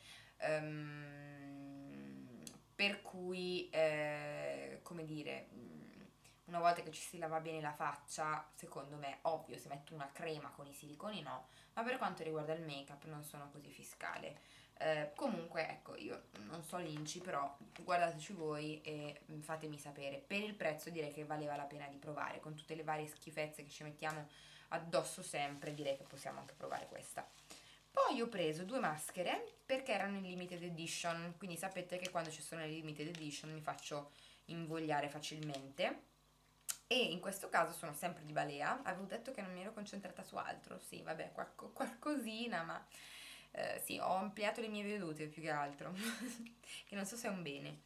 Ehm, per cui, eh, come dire, mm, una volta che ci si lava bene la faccia, secondo me, ovvio, se metto una crema con i siliconi no, ma per quanto riguarda il make-up non sono così fiscale. Eh, comunque, ecco, io non so l'inci, però guardateci voi e mm, fatemi sapere. Per il prezzo direi che valeva la pena di provare, con tutte le varie schifezze che ci mettiamo addosso sempre, direi che possiamo anche provare questa. Poi ho preso due maschere perché erano in limited edition, quindi sapete che quando ci sono le limited edition mi faccio invogliare facilmente. E in questo caso sono sempre di Balea. Avevo detto che non mi ero concentrata su altro, sì, vabbè, qualco- qualcosina, ma eh, sì, ho ampliato le mie vedute più che altro, che non so se è un bene.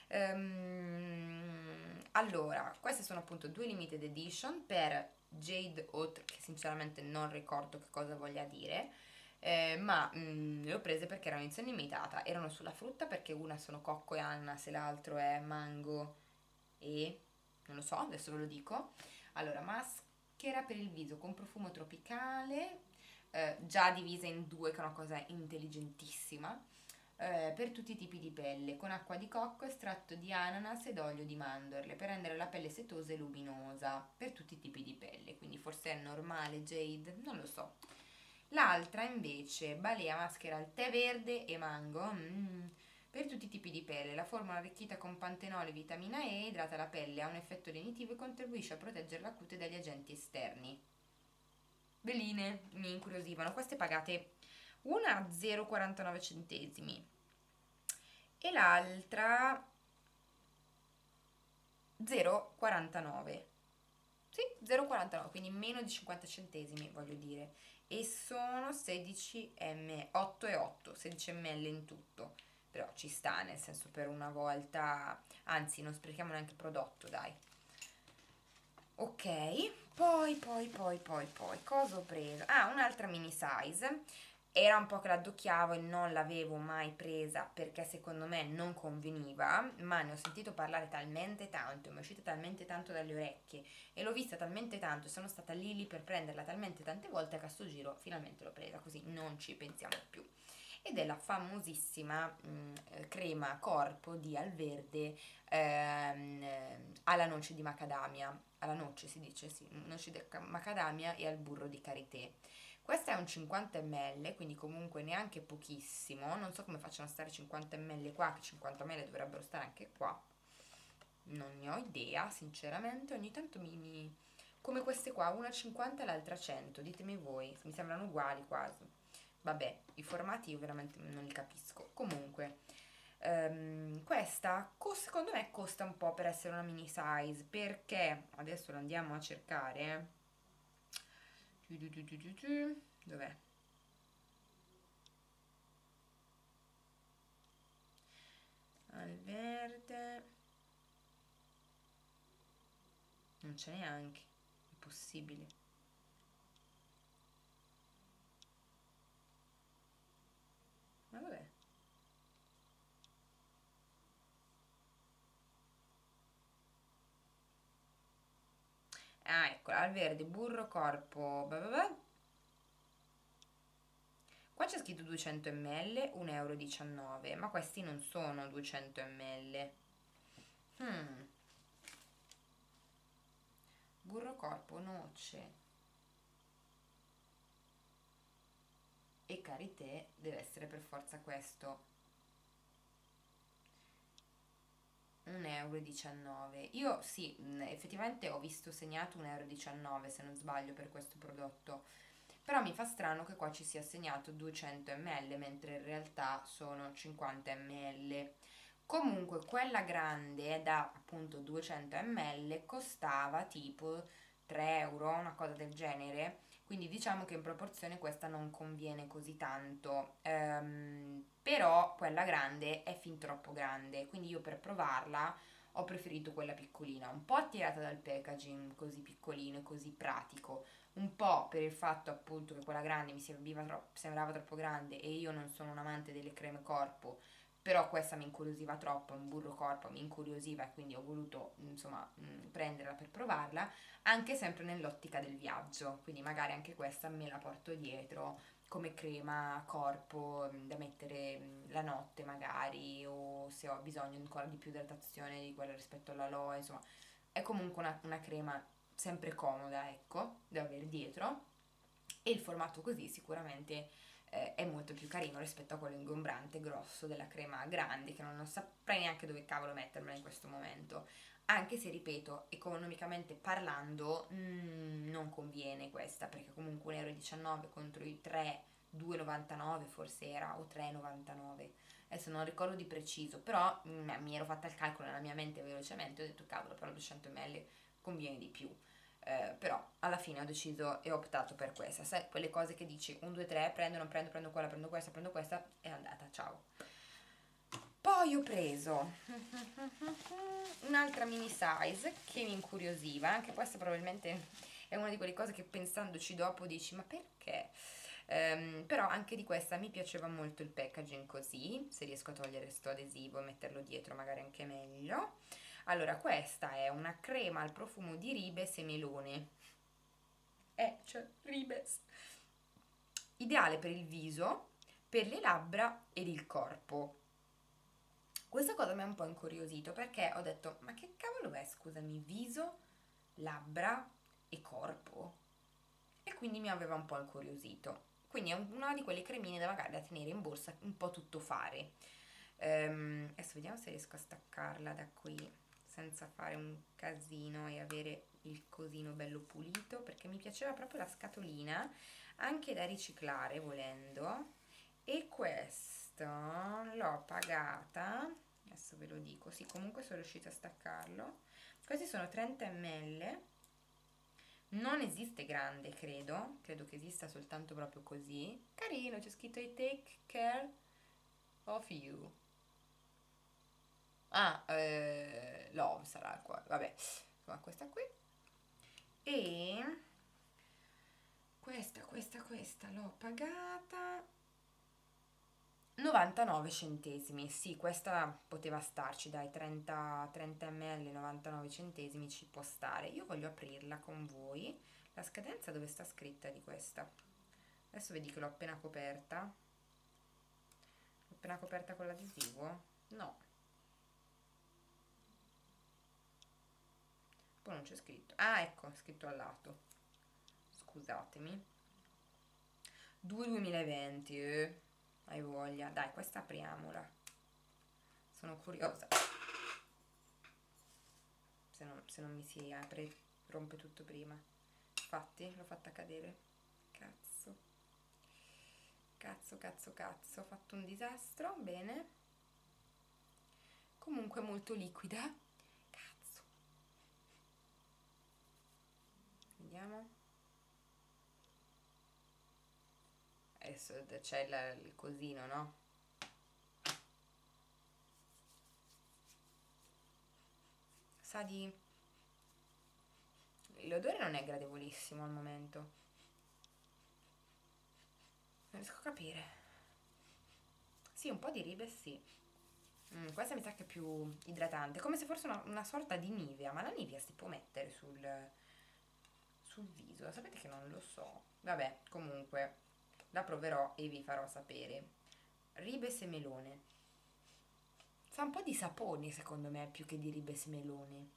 Ehm, allora, queste sono appunto due limited edition per Jade Haute, che sinceramente non ricordo che cosa voglia dire, eh, ma mm, le ho prese perché erano edizione limitata. Erano sulla frutta perché una sono cocco e ananas e l'altro è mango e non lo so, adesso ve lo dico. Allora, maschera per il viso con profumo tropicale, eh, già divisa in due, che è una cosa intelligentissima, eh, per tutti i tipi di pelle, con acqua di cocco, estratto di ananas ed olio di mandorle, per rendere la pelle setosa e luminosa, per tutti i tipi di pelle, quindi forse è normale Jade, non lo so. L'altra invece, Balea maschera al tè verde e mango, mm, per tutti i tipi di pelle. La formula arricchita con pantenole e vitamina E idrata la pelle, ha un effetto lenitivo e contribuisce a proteggere la cute dagli agenti esterni. Belline, mi incuriosivano. Queste pagate una a zero virgola quarantanove centesimi e l'altra zero virgola quarantanove. Sì, zero virgola quarantanove, quindi meno di cinquanta centesimi, voglio dire. E sono sedici millilitri, otto e otto, sedici millilitri in tutto. Però ci sta, nel senso per una volta, anzi non sprechiamo neanche il prodotto, dai. Ok, poi, poi, poi, poi, poi, cosa ho preso? Ah, un'altra mini size. Era un po' che la addocchiavo e non l'avevo mai presa perché secondo me non conveniva, ma ne ho sentito parlare talmente tanto, mi è uscita talmente tanto dalle orecchie e l'ho vista talmente tanto, sono stata lì lì per prenderla talmente tante volte che a sto giro finalmente l'ho presa, così non ci pensiamo più. Ed è la famosissima mh, crema corpo di Alverde ehm, alla noce di macadamia, alla noce si dice, sì, noce di macadamia e al burro di karité. Questa è un cinquanta millilitri, quindi comunque neanche pochissimo. Non so come facciano a stare cinquanta millilitri qua, che cinquanta millilitri dovrebbero stare anche qua. Non ne ho idea, sinceramente. Ogni tanto mi... mi... come queste qua, una a cinquanta e l'altra a cento. Ditemi voi, mi sembrano uguali quasi. Vabbè, i formati io veramente non li capisco. Comunque, ehm, questa co- secondo me costa un po' per essere una mini size, perché adesso la andiamo a cercare. Dov'è? Al verde non c'è neanche, è possibile. Ma vabbè. Ah, ecco, al verde, burro, corpo, blah blah blah. Qua c'è scritto duecento millilitri, un euro e diciannove, ma questi non sono duecento millilitri. Hmm, burro, corpo, noce. Charité deve essere per forza questo, un euro e diciannove. Io sì, effettivamente ho visto segnato un euro e diciannove se non sbaglio per questo prodotto, però mi fa strano che qua ci sia segnato duecento millilitri mentre in realtà sono cinquanta millilitri. Comunque quella grande da appunto duecento millilitri costava tipo tre euro, una cosa del genere, quindi diciamo che in proporzione questa non conviene così tanto, ehm, però quella grande è fin troppo grande, quindi io per provarla ho preferito quella piccolina, un po' attirata dal packaging così piccolino e così pratico, un po' per il fatto appunto che quella grande mi sembrava, tro- sembrava troppo grande e io non sono un amante delle creme corpo, però questa mi incuriosiva troppo, un burro corpo mi incuriosiva e quindi ho voluto insomma mh, prenderla per provarla, anche sempre nell'ottica del viaggio, quindi magari anche questa me la porto dietro come crema corpo mh, da mettere mh, la notte magari, o se ho bisogno ancora di più idratazione di quella rispetto all'aloe, insomma è comunque una, una crema sempre comoda, ecco, da avere dietro, e il formato così sicuramente eh, è molto più carino rispetto a quello ingombrante grosso della crema grande, che non saprei neanche dove cavolo mettermela in questo momento, anche se ripeto, economicamente parlando mm, non conviene questa, perché comunque un euro e diciannove contro i tre due e novantanove forse era, o tre e novantanove, adesso non ricordo di preciso, però mm, mi ero fatta il calcolo nella mia mente velocemente, ho detto cavolo, però duecento millilitri conviene di più. Eh, però alla fine ho deciso e ho optato per questa. Sai, quelle cose che dici un, due, tre, prendo, non prendo, prendo quella, prendo questa, prendo questa, è andata, ciao. Poi ho preso un'altra mini size che mi incuriosiva, anche questa probabilmente è una di quelle cose che pensandoci dopo dici ma perché? Ehm, però anche di questa mi piaceva molto il packaging così, se riesco a togliere sto adesivo e metterlo dietro magari anche meglio. Allora, questa è una crema al profumo di ribes e melone. Eh, cioè, ribes. Ideale per il viso, per le labbra ed il corpo. Questa cosa mi ha un po' incuriosito perché ho detto, ma che cavolo è, scusami, viso, labbra e corpo? E quindi mi aveva un po' incuriosito. Quindi è una di quelle cremine da magari da tenere in borsa, un po' tutto fare. Ehm, adesso vediamo se riesco a staccarla da qui senza fare un casino e avere il cosino bello pulito, perché mi piaceva proprio la scatolina, anche da riciclare volendo. E questa l'ho pagata, adesso ve lo dico, sì, comunque sono riuscita a staccarlo. Questi sono trenta millilitri, non esiste grande, credo, credo che esista soltanto proprio così. Carino, c'è scritto I take care of you. Ah, eh, love sarà qua, vabbè, insomma questa qui. E questa, questa, questa l'ho pagata novantanove centesimi. Sì, questa poteva starci, dai, trenta, trenta millilitri, novantanove centesimi ci può stare. Io voglio aprirla con voi. La scadenza dove sta scritta di questa? Adesso vedi che l'ho appena coperta. L'ho appena coperta con l'adesivo? No. Poi non c'è scritto. Ah, ecco, è scritto al lato. Scusatemi. due duemilaventi, eh. Hai voglia. Dai, questa apriamola. Sono curiosa. Se non, se non mi si apre, rompe tutto prima. Infatti, l'ho fatta cadere. Cazzo. Cazzo, cazzo, cazzo. Ho fatto un disastro. Bene. Comunque molto liquida. Cazzo. Vediamo. Adesso c'è la- il cosino, no? Sa di... L'odore non è gradevolissimo al momento. Non riesco a capire. Sì, un po' di ribes, sì. Mm, questa mi sa che è più idratante, come se fosse una, una sorta di Nivea, ma la Nivea si può mettere sul, sul viso? Sapete che non lo so. Vabbè, comunque, la proverò e vi farò sapere. Ribes e melone. Sa un po' di sapone, secondo me, più che di ribes e melone.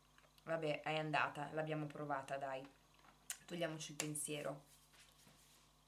Vabbè, è andata, l'abbiamo provata, dai. Togliamoci il pensiero.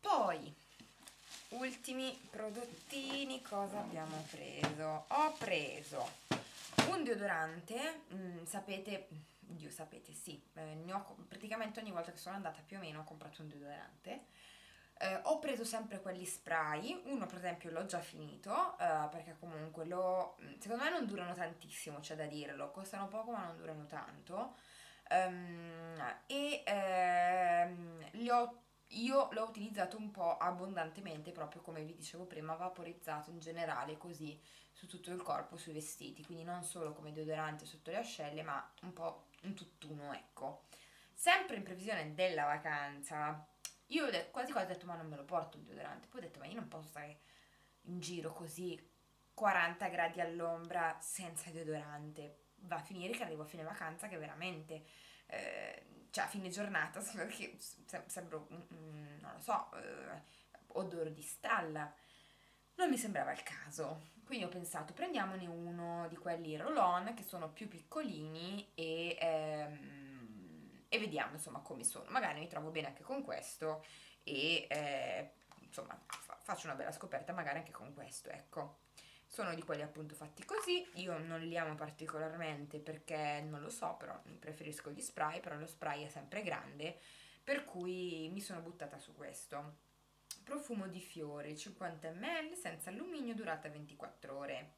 Poi ultimi prodottini, cosa abbiamo preso? Ho preso un deodorante, mh, sapete, Dio sapete, sì, eh, ne ho, praticamente ogni volta che sono andata più o meno ho comprato un deodorante. Eh, ho preso sempre quelli spray, uno per esempio l'ho già finito, eh, perché comunque lo, secondo me non durano tantissimo, c'è da dirlo, costano poco ma non durano tanto. Ehm, e ehm, li ho, io l'ho utilizzato un po' abbondantemente, proprio come vi dicevo prima, vaporizzato in generale così su tutto il corpo, sui vestiti, quindi non solo come deodorante sotto le ascelle, ma un po' un tutt'uno, ecco. Sempre in previsione della vacanza, io ho detto, quasi quasi ho detto ma non me lo porto il deodorante, poi ho detto ma io non posso stare in giro così quaranta gradi all'ombra senza deodorante, va a finire che arrivo a fine vacanza che veramente, eh, cioè a fine giornata, perché se- sembro, mm, mm, non lo so, eh, odore di stalla, non mi sembrava il caso. Quindi ho pensato, prendiamone uno di quelli roll-on che sono più piccolini e, ehm, e vediamo insomma come sono. Magari mi trovo bene anche con questo e eh, insomma fa- faccio una bella scoperta magari anche con questo, ecco. Sono di quelli appunto fatti così, io non li amo particolarmente perché non lo so, però preferisco gli spray, però lo spray è sempre grande, per cui mi sono buttata su questo. Profumo di fiori cinquanta millilitri senza alluminio, durata ventiquattro ore.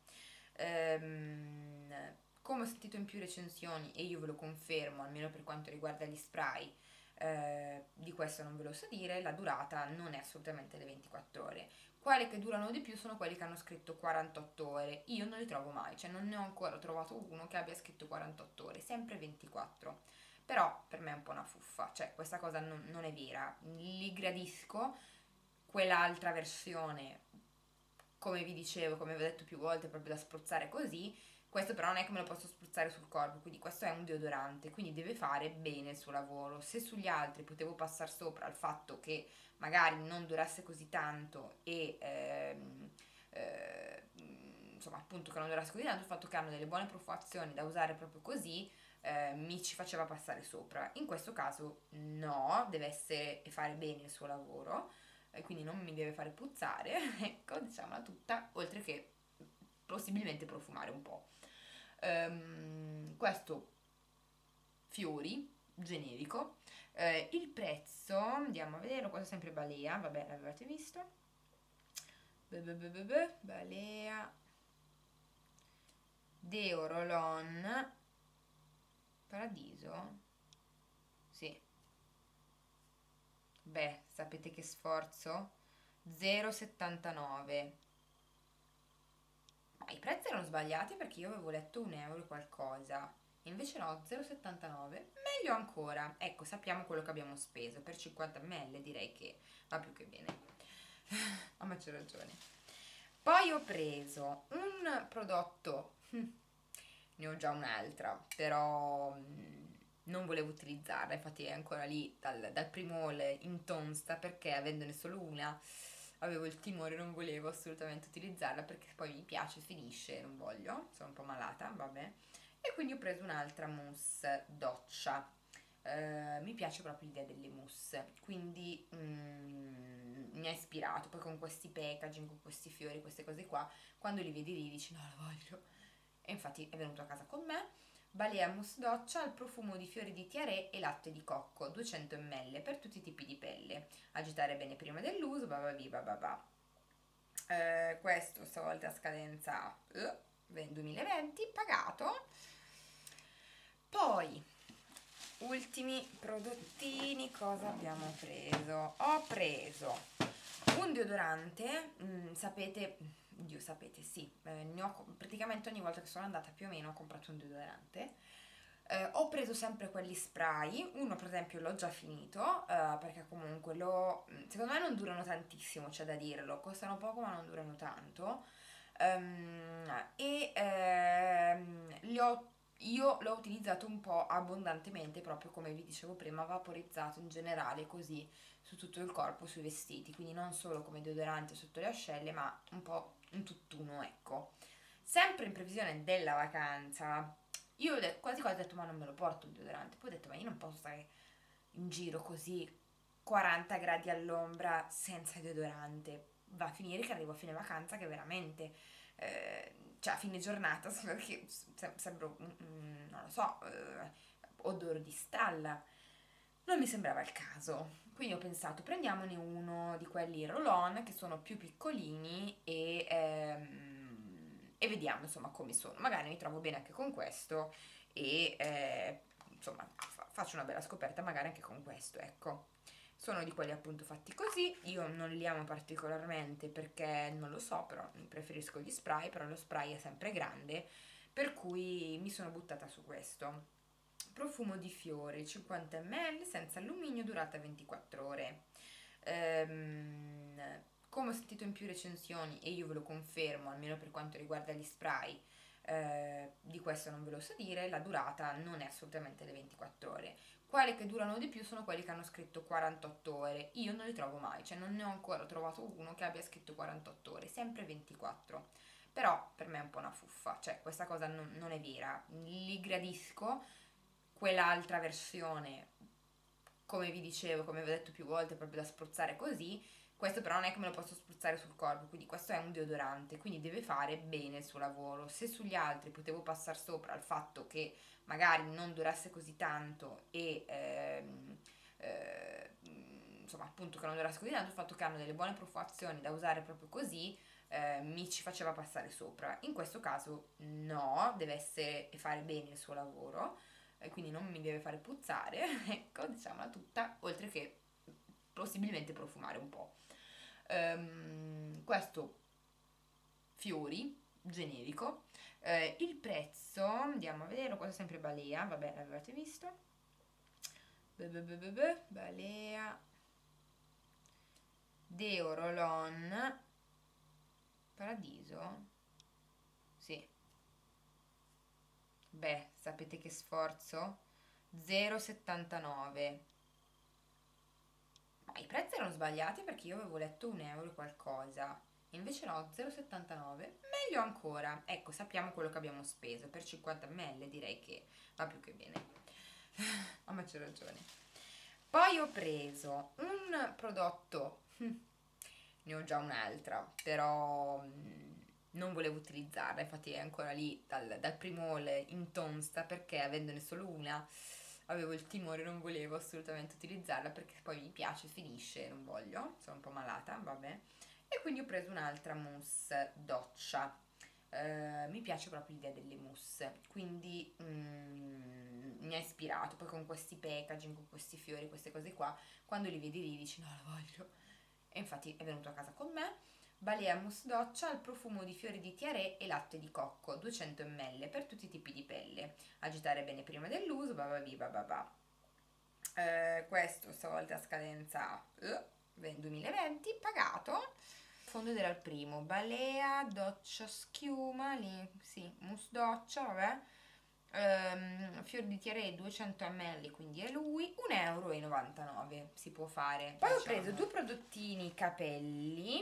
Ehm, come ho sentito in più recensioni e io ve lo confermo, almeno per quanto riguarda gli spray, eh, di questo non ve lo so dire, la durata non è assolutamente le ventiquattro ore. Quelle che durano di più sono quelli che hanno scritto quarantotto ore. Io non li trovo mai, cioè non ne ho ancora trovato uno che abbia scritto quarantotto ore, sempre ventiquattro. Però per me è un po' una fuffa, cioè questa cosa non, non è vera. Li gradisco, quell'altra versione, come vi dicevo, come vi ho detto più volte, proprio da spruzzare così. Questo però non è che me lo posso spruzzare sul corpo, quindi questo è un deodorante, quindi deve fare bene il suo lavoro. Se sugli altri potevo passare sopra il fatto che magari non durasse così tanto e ehm, eh, insomma appunto che non durasse così tanto, il fatto che hanno delle buone profumazioni da usare proprio così eh, mi ci faceva passare sopra. In questo caso no, deve essere e fare bene il suo lavoro e quindi non mi deve fare puzzare, ecco, diciamola tutta, oltre che possibilmente profumare un po'. Ehm, questo fiori generico. Eh, il prezzo, andiamo a vedere, questo è sempre Balea, vabbè, l'avevate visto. Beh, beh, beh, beh, beh, Balea Deo Rolon Paradiso. Sì, beh, sapete che sforzo? zero virgola settantanove. Ma i prezzi erano sbagliati perché io avevo letto un euro e qualcosa. Invece no, zero virgola settantanove. Meglio ancora. Ecco, sappiamo quello che abbiamo speso. Per cinquanta millilitri direi che va più che bene. A me c'è ragione. Poi ho preso un prodotto, ne ho già un'altra, però mm, non volevo utilizzarla, infatti è ancora lì dal, dal primo haul in tonsta perché avendone solo una avevo il timore, non volevo assolutamente utilizzarla perché poi mi piace, finisce, non voglio, sono un po' malata, vabbè. E quindi ho preso un'altra mousse doccia. Eh, mi piace proprio l'idea delle mousse, quindi mm, mi ha ispirato. Poi con questi packaging, con questi fiori, queste cose qua, quando li vedi lì dici no, la voglio. E infatti è venuto a casa con me. Balea mousse doccia al profumo di fiori di tiare e latte di cocco, duecento millilitri per tutti i tipi di pelle. Agitare bene prima dell'uso, bababì bababà. Eh, questo stavolta a scadenza eh, duemilaventi, pagato. Poi ultimi prodottini, cosa abbiamo preso? Ho preso un deodorante, mm, sapete, Dio sapete, sì, eh, ne ho praticamente ogni volta che sono andata più o meno ho comprato un deodorante. Eh, ho preso sempre quelli spray, uno per esempio l'ho già finito, eh, perché comunque lo, secondo me non durano tantissimo, c'è da dirlo, costano poco ma non durano tanto. Ehm, e ehm, li ho io l'ho utilizzato un po' abbondantemente, proprio come vi dicevo prima, vaporizzato in generale così su tutto il corpo, sui vestiti, quindi non solo come deodorante sotto le ascelle, ma un po' un tutt'uno, ecco. Sempre in previsione della vacanza, io ho detto, quasi quasi ho detto ma non me lo porto il deodorante, poi ho detto ma io non posso stare in giro così quaranta gradi all'ombra senza deodorante. Va a finire che arrivo a fine vacanza che veramente, eh, cioè a fine giornata, che sembro, mm, non lo so, eh, odore di stalla. Non mi sembrava il caso. Quindi ho pensato, prendiamone uno di quelli roll-on che sono più piccolini e, ehm, e vediamo insomma come sono. Magari mi trovo bene anche con questo e eh, insomma fa- faccio una bella scoperta magari anche con questo, ecco. Sono di quelli appunto fatti così, io non li amo particolarmente perché non lo so, però preferisco gli spray, però lo spray è sempre grande, per cui mi sono buttata su questo. Profumo di fiori cinquanta millilitri senza alluminio, durata ventiquattro ore. Ehm, come ho sentito in più recensioni e io ve lo confermo, almeno per quanto riguarda gli spray, eh, di questo non ve lo so dire, la durata non è assolutamente le ventiquattro ore. Quelli che durano di più sono quelli che hanno scritto quarantotto ore. Io non li trovo mai, cioè non ne ho ancora trovato uno che abbia scritto quarantotto ore, sempre ventiquattro. Però per me è un po' una fuffa, cioè questa cosa non, non è vera. Li gradisco, quell'altra versione, come vi dicevo, come vi ho detto più volte, proprio da spruzzare così. Questo però non è che me lo posso spruzzare sul corpo, quindi questo è un deodorante, quindi deve fare bene il suo lavoro. Se sugli altri potevo passare sopra il fatto che magari non durasse così tanto e ehm, eh, insomma appunto che non durasse così tanto, il fatto che hanno delle buone profumazioni da usare proprio così eh, mi ci faceva passare sopra. In questo caso no, deve essere e fare bene il suo lavoro e quindi non mi deve fare puzzare, ecco, diciamola tutta, oltre che possibilmente profumare un po'. Ehm, questo fiori generico. Eh, il prezzo, andiamo a vedere, questo è sempre Balea, vabbè, l'avevate visto. Beh, beh, beh, beh, beh, Balea Deo Rolon Paradiso. Sì. Beh, sapete che sforzo? zero virgola settantanove. Ma i prezzi erano sbagliati perché io avevo letto un euro e qualcosa. Invece no, zero virgola settantanove. Meglio ancora. Ecco, sappiamo quello che abbiamo speso. Per cinquanta millilitri direi che va più che bene. Ah, ma c'è ragione. Poi ho preso un prodotto. Ne ho già un'altra, però mm, non volevo utilizzarla. Infatti è ancora lì dal, dal primo haul in tonsta perché avendone solo una avevo il timore, non volevo assolutamente utilizzarla perché poi mi piace, finisce, non voglio, sono un po' malata, vabbè. E quindi ho preso un'altra mousse doccia. Eh, mi piace proprio l'idea delle mousse, quindi mm, mi ha ispirato. Poi con questi packaging, con questi fiori, queste cose qua, quando li vedi lì dici no, la voglio. E infatti è venuto a casa con me. Balea mousse doccia al profumo di fiori di tiare e latte di cocco, duecento millilitri per tutti i tipi di pelle. Agitare bene prima dell'uso, bababì bababà. Eh, questo stavolta a scadenza eh, duemilaventi, pagato. Fondo era il primo, Balea, doccia schiuma, lì, sì, mousse doccia, vabbè. Ehm, fior di tiare duecento millilitri, quindi è lui, un euro e novantanove si può fare. Poi ho preso due prodottini capelli,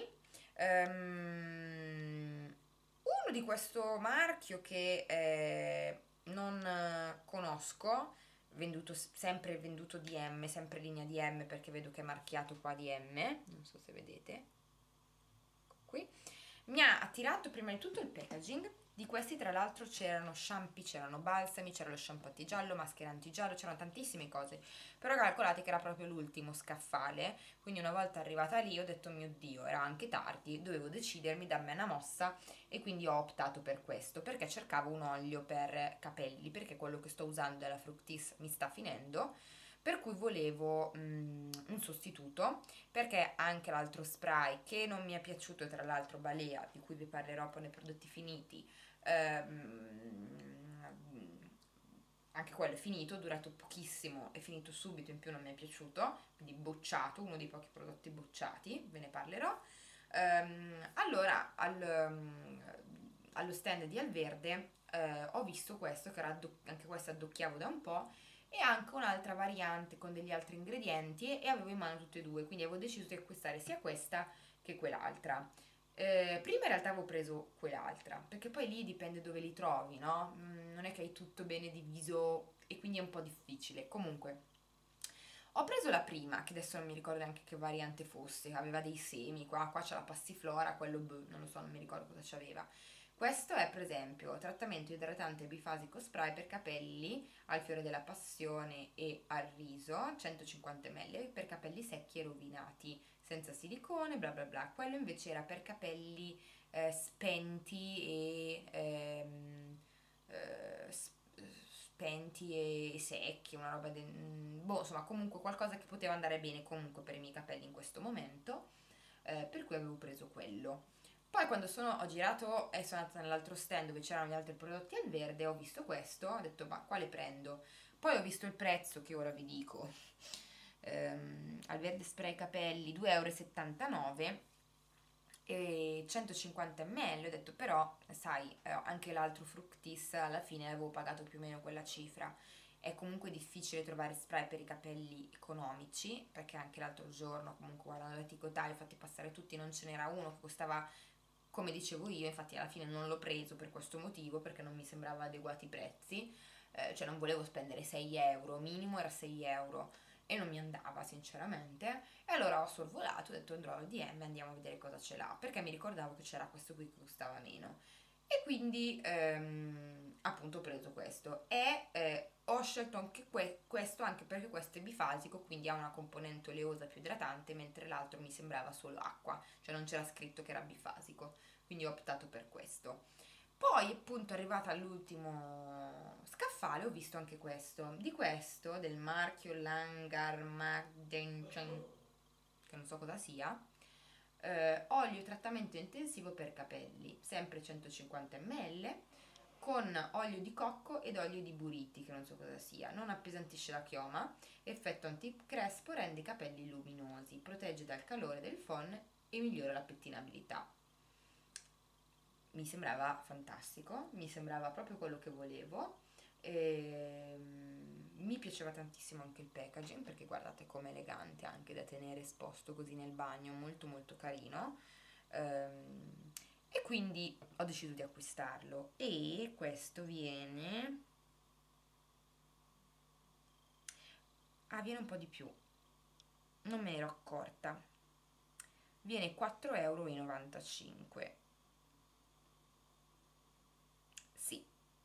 ehm, uno di questo marchio che eh, non eh, conosco, venduto sempre venduto D M, sempre linea D M perché vedo che è marchiato qua D M, non so se vedete, ecco qui. Mi ha attirato prima di tutto il packaging. Di questi tra l'altro c'erano shampoo, c'erano balsami, c'era lo shampoo antigiallo, maschera antigiallo, c'erano tantissime cose. Però calcolate che era proprio l'ultimo scaffale, quindi una volta arrivata lì ho detto mio Dio, era anche tardi, dovevo decidermi, darmi una mossa e quindi ho optato per questo, perché cercavo un olio per capelli, perché quello che sto usando della Fructis mi sta finendo, per cui volevo mm, un sostituto, perché anche l'altro spray che non mi è piaciuto, tra l'altro Balea, di cui vi parlerò poi nei prodotti finiti, ehm, anche quello è finito, è durato pochissimo, è finito subito, in più non mi è piaciuto, quindi bocciato, uno dei pochi prodotti bocciati, ve ne parlerò. Ehm, allora, al, um, allo stand di Alverde eh, ho visto questo, che era addo- anche questo addocchiavo da un po', e anche un'altra variante con degli altri ingredienti e avevo in mano tutte e due, quindi avevo deciso di acquistare sia questa che quell'altra. Eh, prima in realtà avevo preso quell'altra, perché poi lì dipende dove li trovi, no? Mm, non è che hai tutto bene diviso e quindi è un po' difficile. Comunque, Ho preso la prima, che adesso non mi ricordo neanche che variante fosse, aveva dei semi, qua, qua c'è la passiflora, quello boh, non lo so, non mi ricordo cosa c'aveva. Questo è per esempio trattamento idratante bifasico spray per capelli al fiore della passione e al riso, centocinquanta millilitri per capelli secchi e rovinati, senza silicone, bla bla bla. Quello invece era per capelli eh, spenti e ehm, eh, s- spenti e secchi, una roba del... boh, insomma, comunque qualcosa che poteva andare bene comunque per i miei capelli in questo momento, eh, per cui avevo preso quello. Poi quando sono, ho girato e sono andata nell'altro stand dove c'erano gli altri prodotti al verde, ho visto questo, ho detto ma quale prendo? Poi ho visto il prezzo che ora vi dico. Ehm, al verde spray capelli due e settantanove euro e centocinquanta millilitri. Ho detto però, sai, eh, anche l'altro Fructis alla fine avevo pagato più o meno quella cifra. È comunque difficile trovare spray per i capelli economici, perché anche l'altro giorno, comunque guardando la Ticotà, li ho fatti passare tutti, non ce n'era uno che costava come dicevo io, infatti alla fine non l'ho preso per questo motivo, perché non mi sembrava adeguati i prezzi, eh, cioè non volevo spendere sei euro, minimo era sei euro e non mi andava sinceramente, e allora ho sorvolato, ho detto andrò al D M e andiamo a vedere cosa ce l'ha, perché mi ricordavo che c'era questo qui che costava meno. E quindi ehm, appunto ho preso questo e eh, ho scelto anche que- questo anche perché questo è bifasico, quindi ha una componente oleosa più idratante, mentre l'altro mi sembrava solo acqua, cioè non c'era scritto che era bifasico, quindi ho optato per questo. Poi appunto arrivata all'ultimo scaffale ho visto anche questo, di questo del marchio Langar Magden, che non so cosa sia, eh, olio trattamento intensivo per capelli, sempre centocinquanta millilitri, con olio di cocco ed olio di buriti, che non so cosa sia, non appesantisce la chioma, effetto anticrespo, rende i capelli luminosi, protegge dal calore del phon e migliora la pettinabilità. Mi sembrava fantastico, mi sembrava proprio quello che volevo. E mi piaceva tantissimo anche il packaging, perché guardate com'è elegante anche da tenere esposto così nel bagno, molto molto carino. Ehm, e quindi ho deciso di acquistarlo, e questo viene ah viene un po' di più, non me ne ero accorta, viene quattro euro e novantacinque. Sì,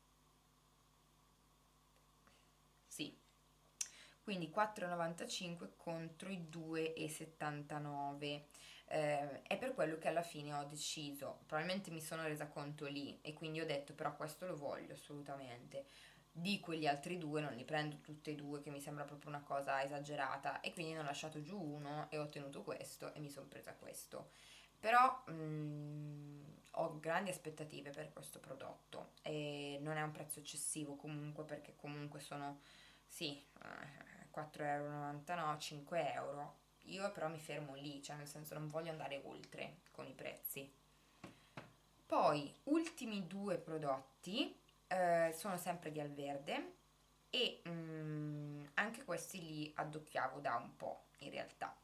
sì, quindi quattro e novantacinque contro i due e settantanove. Eh, è per quello che alla fine ho deciso, probabilmente mi sono resa conto lì e quindi ho detto però questo lo voglio assolutamente. Di quegli altri due non li prendo tutti e due, che mi sembra proprio una cosa esagerata, e quindi ne ho lasciato giù uno e ho ottenuto questo e mi sono presa questo. Però mm, ho grandi aspettative per questo prodotto e non è un prezzo eccessivo comunque, perché comunque sono sì, eh, quattro e novantanove, cinque euro. Io però mi fermo lì, cioè nel senso non voglio andare oltre con i prezzi. Poi, ultimi due prodotti eh, sono sempre di Alverde e mm, anche questi li addocchiavo da un po' in realtà.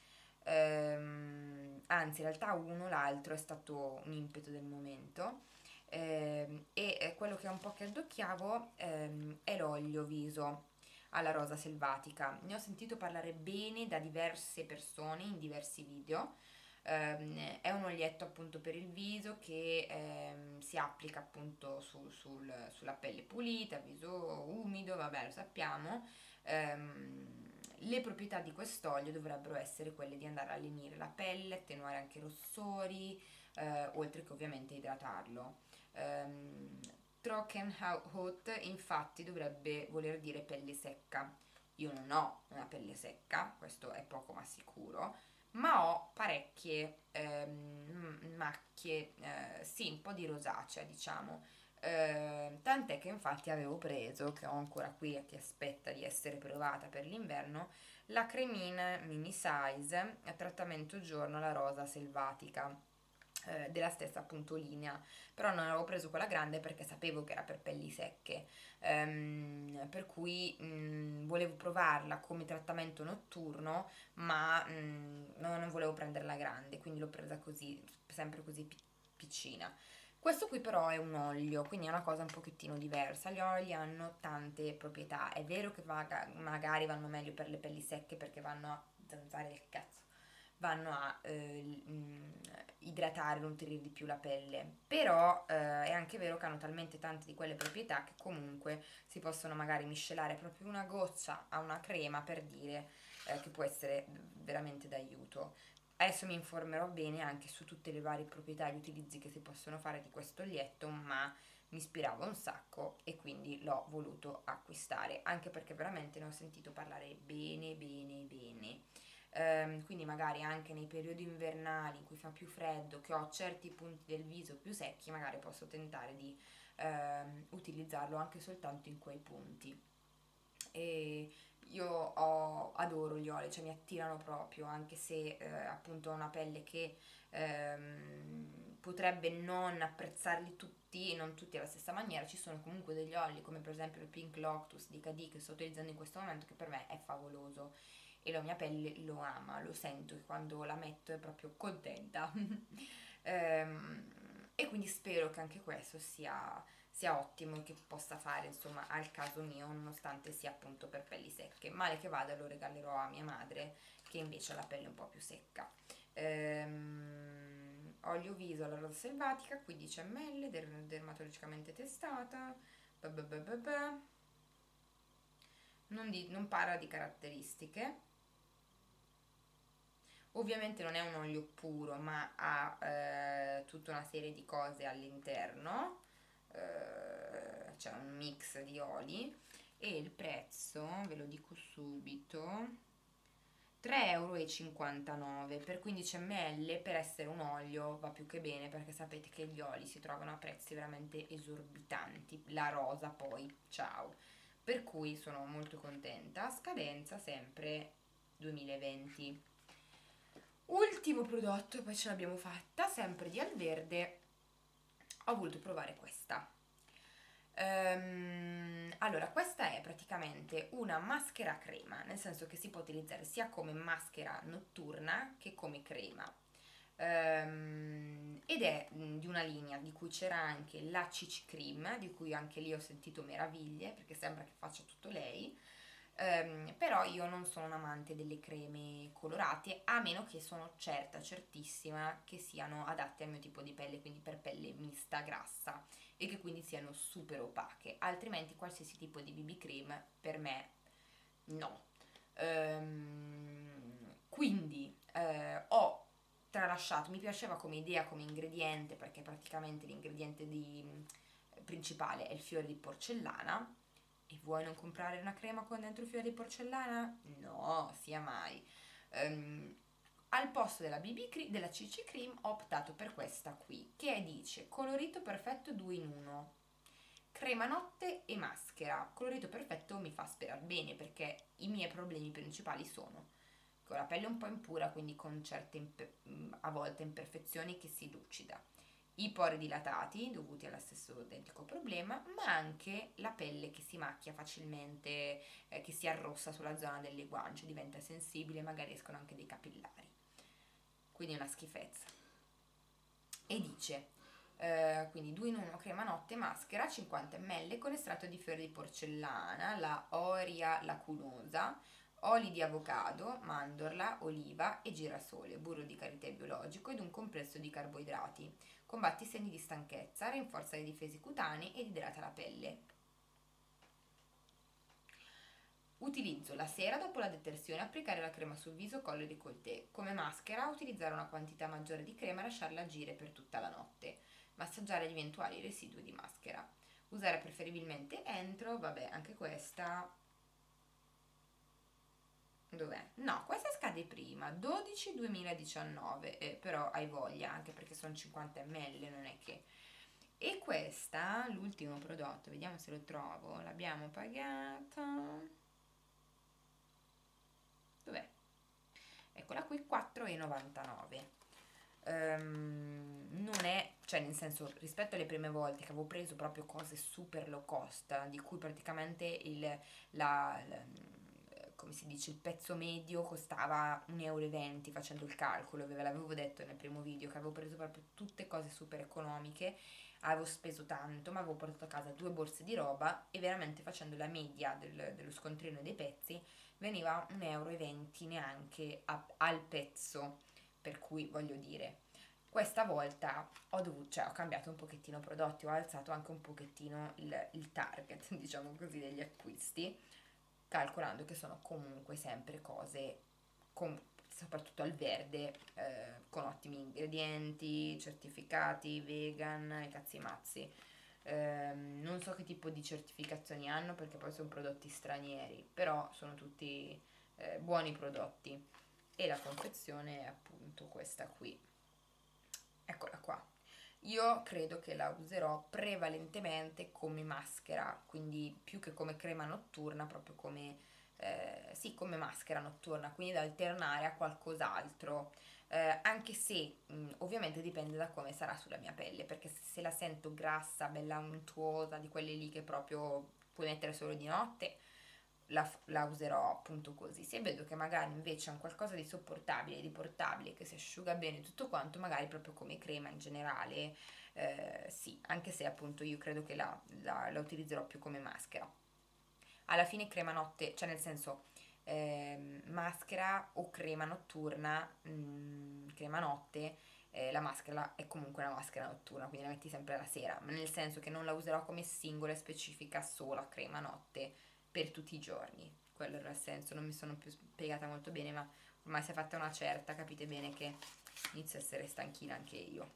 Ehm, anzi, in realtà uno, l'altro è stato un impeto del momento. Ehm, e eh, quello che è un po' che addocchiavo ehm, è l'olio viso alla rosa selvatica. Ne ho sentito parlare bene da diverse persone in diversi video. Ehm, è un olietto appunto per il viso che ehm, si applica appunto su- sul- sulla pelle pulita, viso umido, vabbè, lo sappiamo. Ehm, le proprietà di quest'olio dovrebbero essere quelle di andare a lenire la pelle, attenuare anche i rossori, eh, oltre che ovviamente idratarlo. Um, Trockenhaut infatti dovrebbe voler dire pelle secca. Io non ho una pelle secca, questo è poco ma sicuro, ma ho parecchie ehm, macchie, eh, sì, un po' di rosacea, diciamo. Eh, tant'è che infatti avevo preso, che ho ancora qui che aspetta di essere provata per l'inverno, la cremina mini size a trattamento giorno alla rosa selvatica, eh, della stessa appunto linea, però non avevo preso quella grande perché sapevo che era per pelli secche, ehm, per cui mh, volevo provarla come trattamento notturno, ma mh, no, non volevo prendere la grande, quindi l'ho presa così, sempre così pi- piccina. Questo qui però è un olio, quindi è una cosa un pochettino diversa. Gli oli hanno tante proprietà. È vero che vaga- magari vanno meglio per le pelli secche perché vanno a zanzare del cazzo, vanno a eh, l- mm, idratare, nutrire di più la pelle, però eh, è anche vero che hanno talmente tante di quelle proprietà che comunque si possono magari miscelare proprio una goccia a una crema, per dire, eh, che può essere veramente d'aiuto. Adesso mi informerò bene anche su tutte le varie proprietà e gli utilizzi che si possono fare di questo olietto, ma mi ispirava un sacco e quindi l'ho voluto acquistare, anche perché veramente ne ho sentito parlare bene, bene, bene. Ehm, quindi magari anche nei periodi invernali in cui fa più freddo, che ho certi punti del viso più secchi, magari posso tentare di ehm, utilizzarlo anche soltanto in quei punti. E io ho- adoro gli oli, cioè mi attirano proprio, anche se eh, appunto ho una pelle che ehm, potrebbe non apprezzarli tutti, non tutti alla stessa maniera. Ci sono comunque degli oli, come per esempio il Pink Lotus di K D che sto utilizzando in questo momento, che per me è favoloso e la mia pelle lo ama, lo sento che quando la metto è proprio contenta. Ehm, e quindi spero che anche questo sia sia ottimo e che possa fare insomma al caso mio, nonostante sia appunto per pelli secche. Male che vada lo regalerò a mia madre che invece ha la pelle un po' più secca. Ehm, olio viso alla rosa selvatica, quindici millilitri, der- dermatologicamente testata. Ba ba ba ba ba. Non, di- non parla di caratteristiche. Ovviamente non è un olio puro, ma ha eh, tutta una serie di cose all'interno, eh, c'è un mix di oli e il prezzo, ve lo dico subito, tre e cinquantanove euro per quindici millilitri. Per essere un olio va più che bene, perché sapete che gli oli si trovano a prezzi veramente esorbitanti, la rosa poi, ciao. Per cui sono molto contenta. Scadenza sempre duemilaventi. Ultimo prodotto, poi ce l'abbiamo fatta, sempre di Alverde, ho voluto provare questa. Ehm, allora, questa è praticamente una maschera crema, nel senso che si può utilizzare sia come maschera notturna che come crema. Ehm, ed è mh, di una linea di cui c'era anche la C C Cream, di cui anche lì ho sentito meraviglie, perché sembra che faccia tutto lei. Ehm, però io non sono un amante delle creme colorate, a meno che sono certa, certissima che siano adatte al mio tipo di pelle, quindi per pelle mista grassa e che quindi siano super opache, altrimenti qualsiasi tipo di B B cream per me no. Ehm, quindi eh, ho tralasciato, mi piaceva come idea, come ingrediente, perché praticamente l'ingrediente di, principale è il fiore di porcellana. E vuoi non comprare una crema con dentro il fiore di porcellana? No, sia mai. Ehm, al posto della B B cre- della C C Cream ho optato per questa qui, che dice colorito perfetto due in uno, crema notte e maschera. Colorito perfetto mi fa sperare bene, perché i miei problemi principali sono che ho la pelle un po' impura, quindi con certe impe- a volte imperfezioni, che si lucida, i pori dilatati dovuti allo stesso identico problema, ma anche la pelle che si macchia facilmente, eh, che si arrossa sulla zona delle guance, diventa sensibile, magari escono anche dei capillari. Quindi è una schifezza. E dice, eh, quindi due in uno crema notte maschera cinquanta millilitri con estratto di fiori di porcellana, la Oria lacunosa, oli di avocado, mandorla, oliva e girasole, burro di karité biologico ed un complesso di carboidrati. Combatti i segni di stanchezza, rinforza le difese cutanee ed idrata la pelle. Utilizzo la sera dopo la detersione, applicare la crema sul viso, collo e décolleté. Come maschera utilizzare una quantità maggiore di crema e lasciarla agire per tutta la notte. Massaggiare gli eventuali residui di maschera. Usare preferibilmente entro, vabbè, anche questa. Dov'è? No, questa scade prima, dodici duemiladiciannove, eh, però hai voglia, anche perché sono cinquanta millilitri, non è che. E questa, l'ultimo prodotto, vediamo se lo trovo, l'abbiamo pagata. Dov'è? Eccola qui, quattro e novantanove. Ehm, non è, cioè nel senso, rispetto alle prime volte che avevo preso proprio cose super low cost, di cui praticamente il, la, la- come si dice, il pezzo medio costava un euro e venti facendo il calcolo, ve l'avevo detto nel primo video che avevo preso proprio tutte cose super economiche. avevo speso tanto, ma avevo portato a casa due borse di roba e veramente facendo la media del- dello scontrino dei pezzi veniva un euro e venti neanche a- al pezzo, per cui voglio dire, questa volta ho dovuto, cioè ho cambiato un pochettino prodotti, ho alzato anche un pochettino il, il target, diciamo così, degli acquisti, calcolando che sono comunque sempre cose, con- soprattutto al verde, eh, con ottimi ingredienti, certificati, vegan, e cazzi mazzi. Ehm, non so che tipo di certificazioni hanno perché poi sono prodotti stranieri, però sono tutti eh, buoni prodotti. E la confezione è appunto questa qui. Eccola qua. Io credo che la userò prevalentemente come maschera, quindi più che come crema notturna, proprio come, eh, sì, come maschera notturna, quindi da alternare a qualcos'altro. Eh, anche se mh, ovviamente dipende da come sarà sulla mia pelle, perché se, se la sento grassa, bella untuosa, di quelle lì che proprio puoi mettere solo di notte, la, la userò appunto così. Se vedo che magari invece è un qualcosa di sopportabile, di portabile, che si asciuga bene tutto quanto, magari proprio come crema in generale, eh, sì, anche se appunto io credo che la, la, la utilizzerò più come maschera. Alla fine crema notte, cioè nel senso ehm, maschera o crema notturna, mm, crema notte, eh, la maschera è comunque una maschera notturna, quindi la metti sempre la sera, ma nel senso che non la userò come singola e specifica sola crema notte per tutti i giorni. Quello era il senso, non mi sono più spiegata molto bene, ma ormai si è fatta una certa, capite bene che inizio a essere stanchina anche io.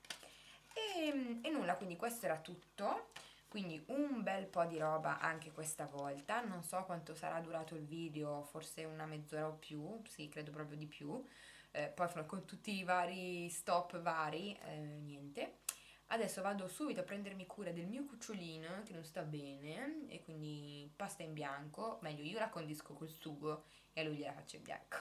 E, e nulla, quindi questo era tutto. Quindi un bel po' di roba anche questa volta. Non so quanto sarà durato il video, forse una mezz'ora o più, sì, credo proprio di più. Eh, poi con tutti i vari stop vari, eh, niente. Adesso vado subito a prendermi cura del mio cucciolino che non sta bene e quindi pasta in bianco, meglio io la condisco col sugo e a lui gliela faccio in bianco.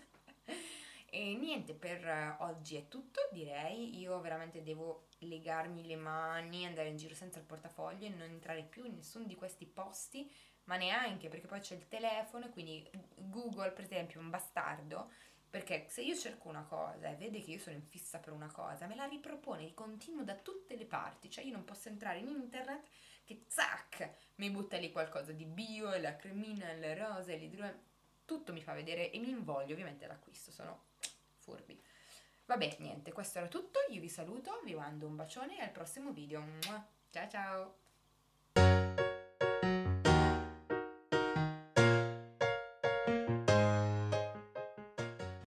E niente, per eh, oggi è tutto, direi. Io veramente devo legarmi le mani, andare in giro senza il portafoglio e non entrare più in nessuno di questi posti, ma neanche perché poi c'è il telefono, e quindi Google, per esempio, è un bastardo. Perché se io cerco una cosa e vede che io sono in fissa per una cosa, me la ripropone di continuo da tutte le parti. Cioè io non posso entrare in internet che zac, mi butta lì qualcosa di bio, e la cremina, le rose, l'idrogeno, tutto mi fa vedere e mi invoglio ovviamente all'acquisto, sono furbi. Vabbè, niente, questo era tutto, io vi saluto, vi mando un bacione e al prossimo video. Ciao ciao!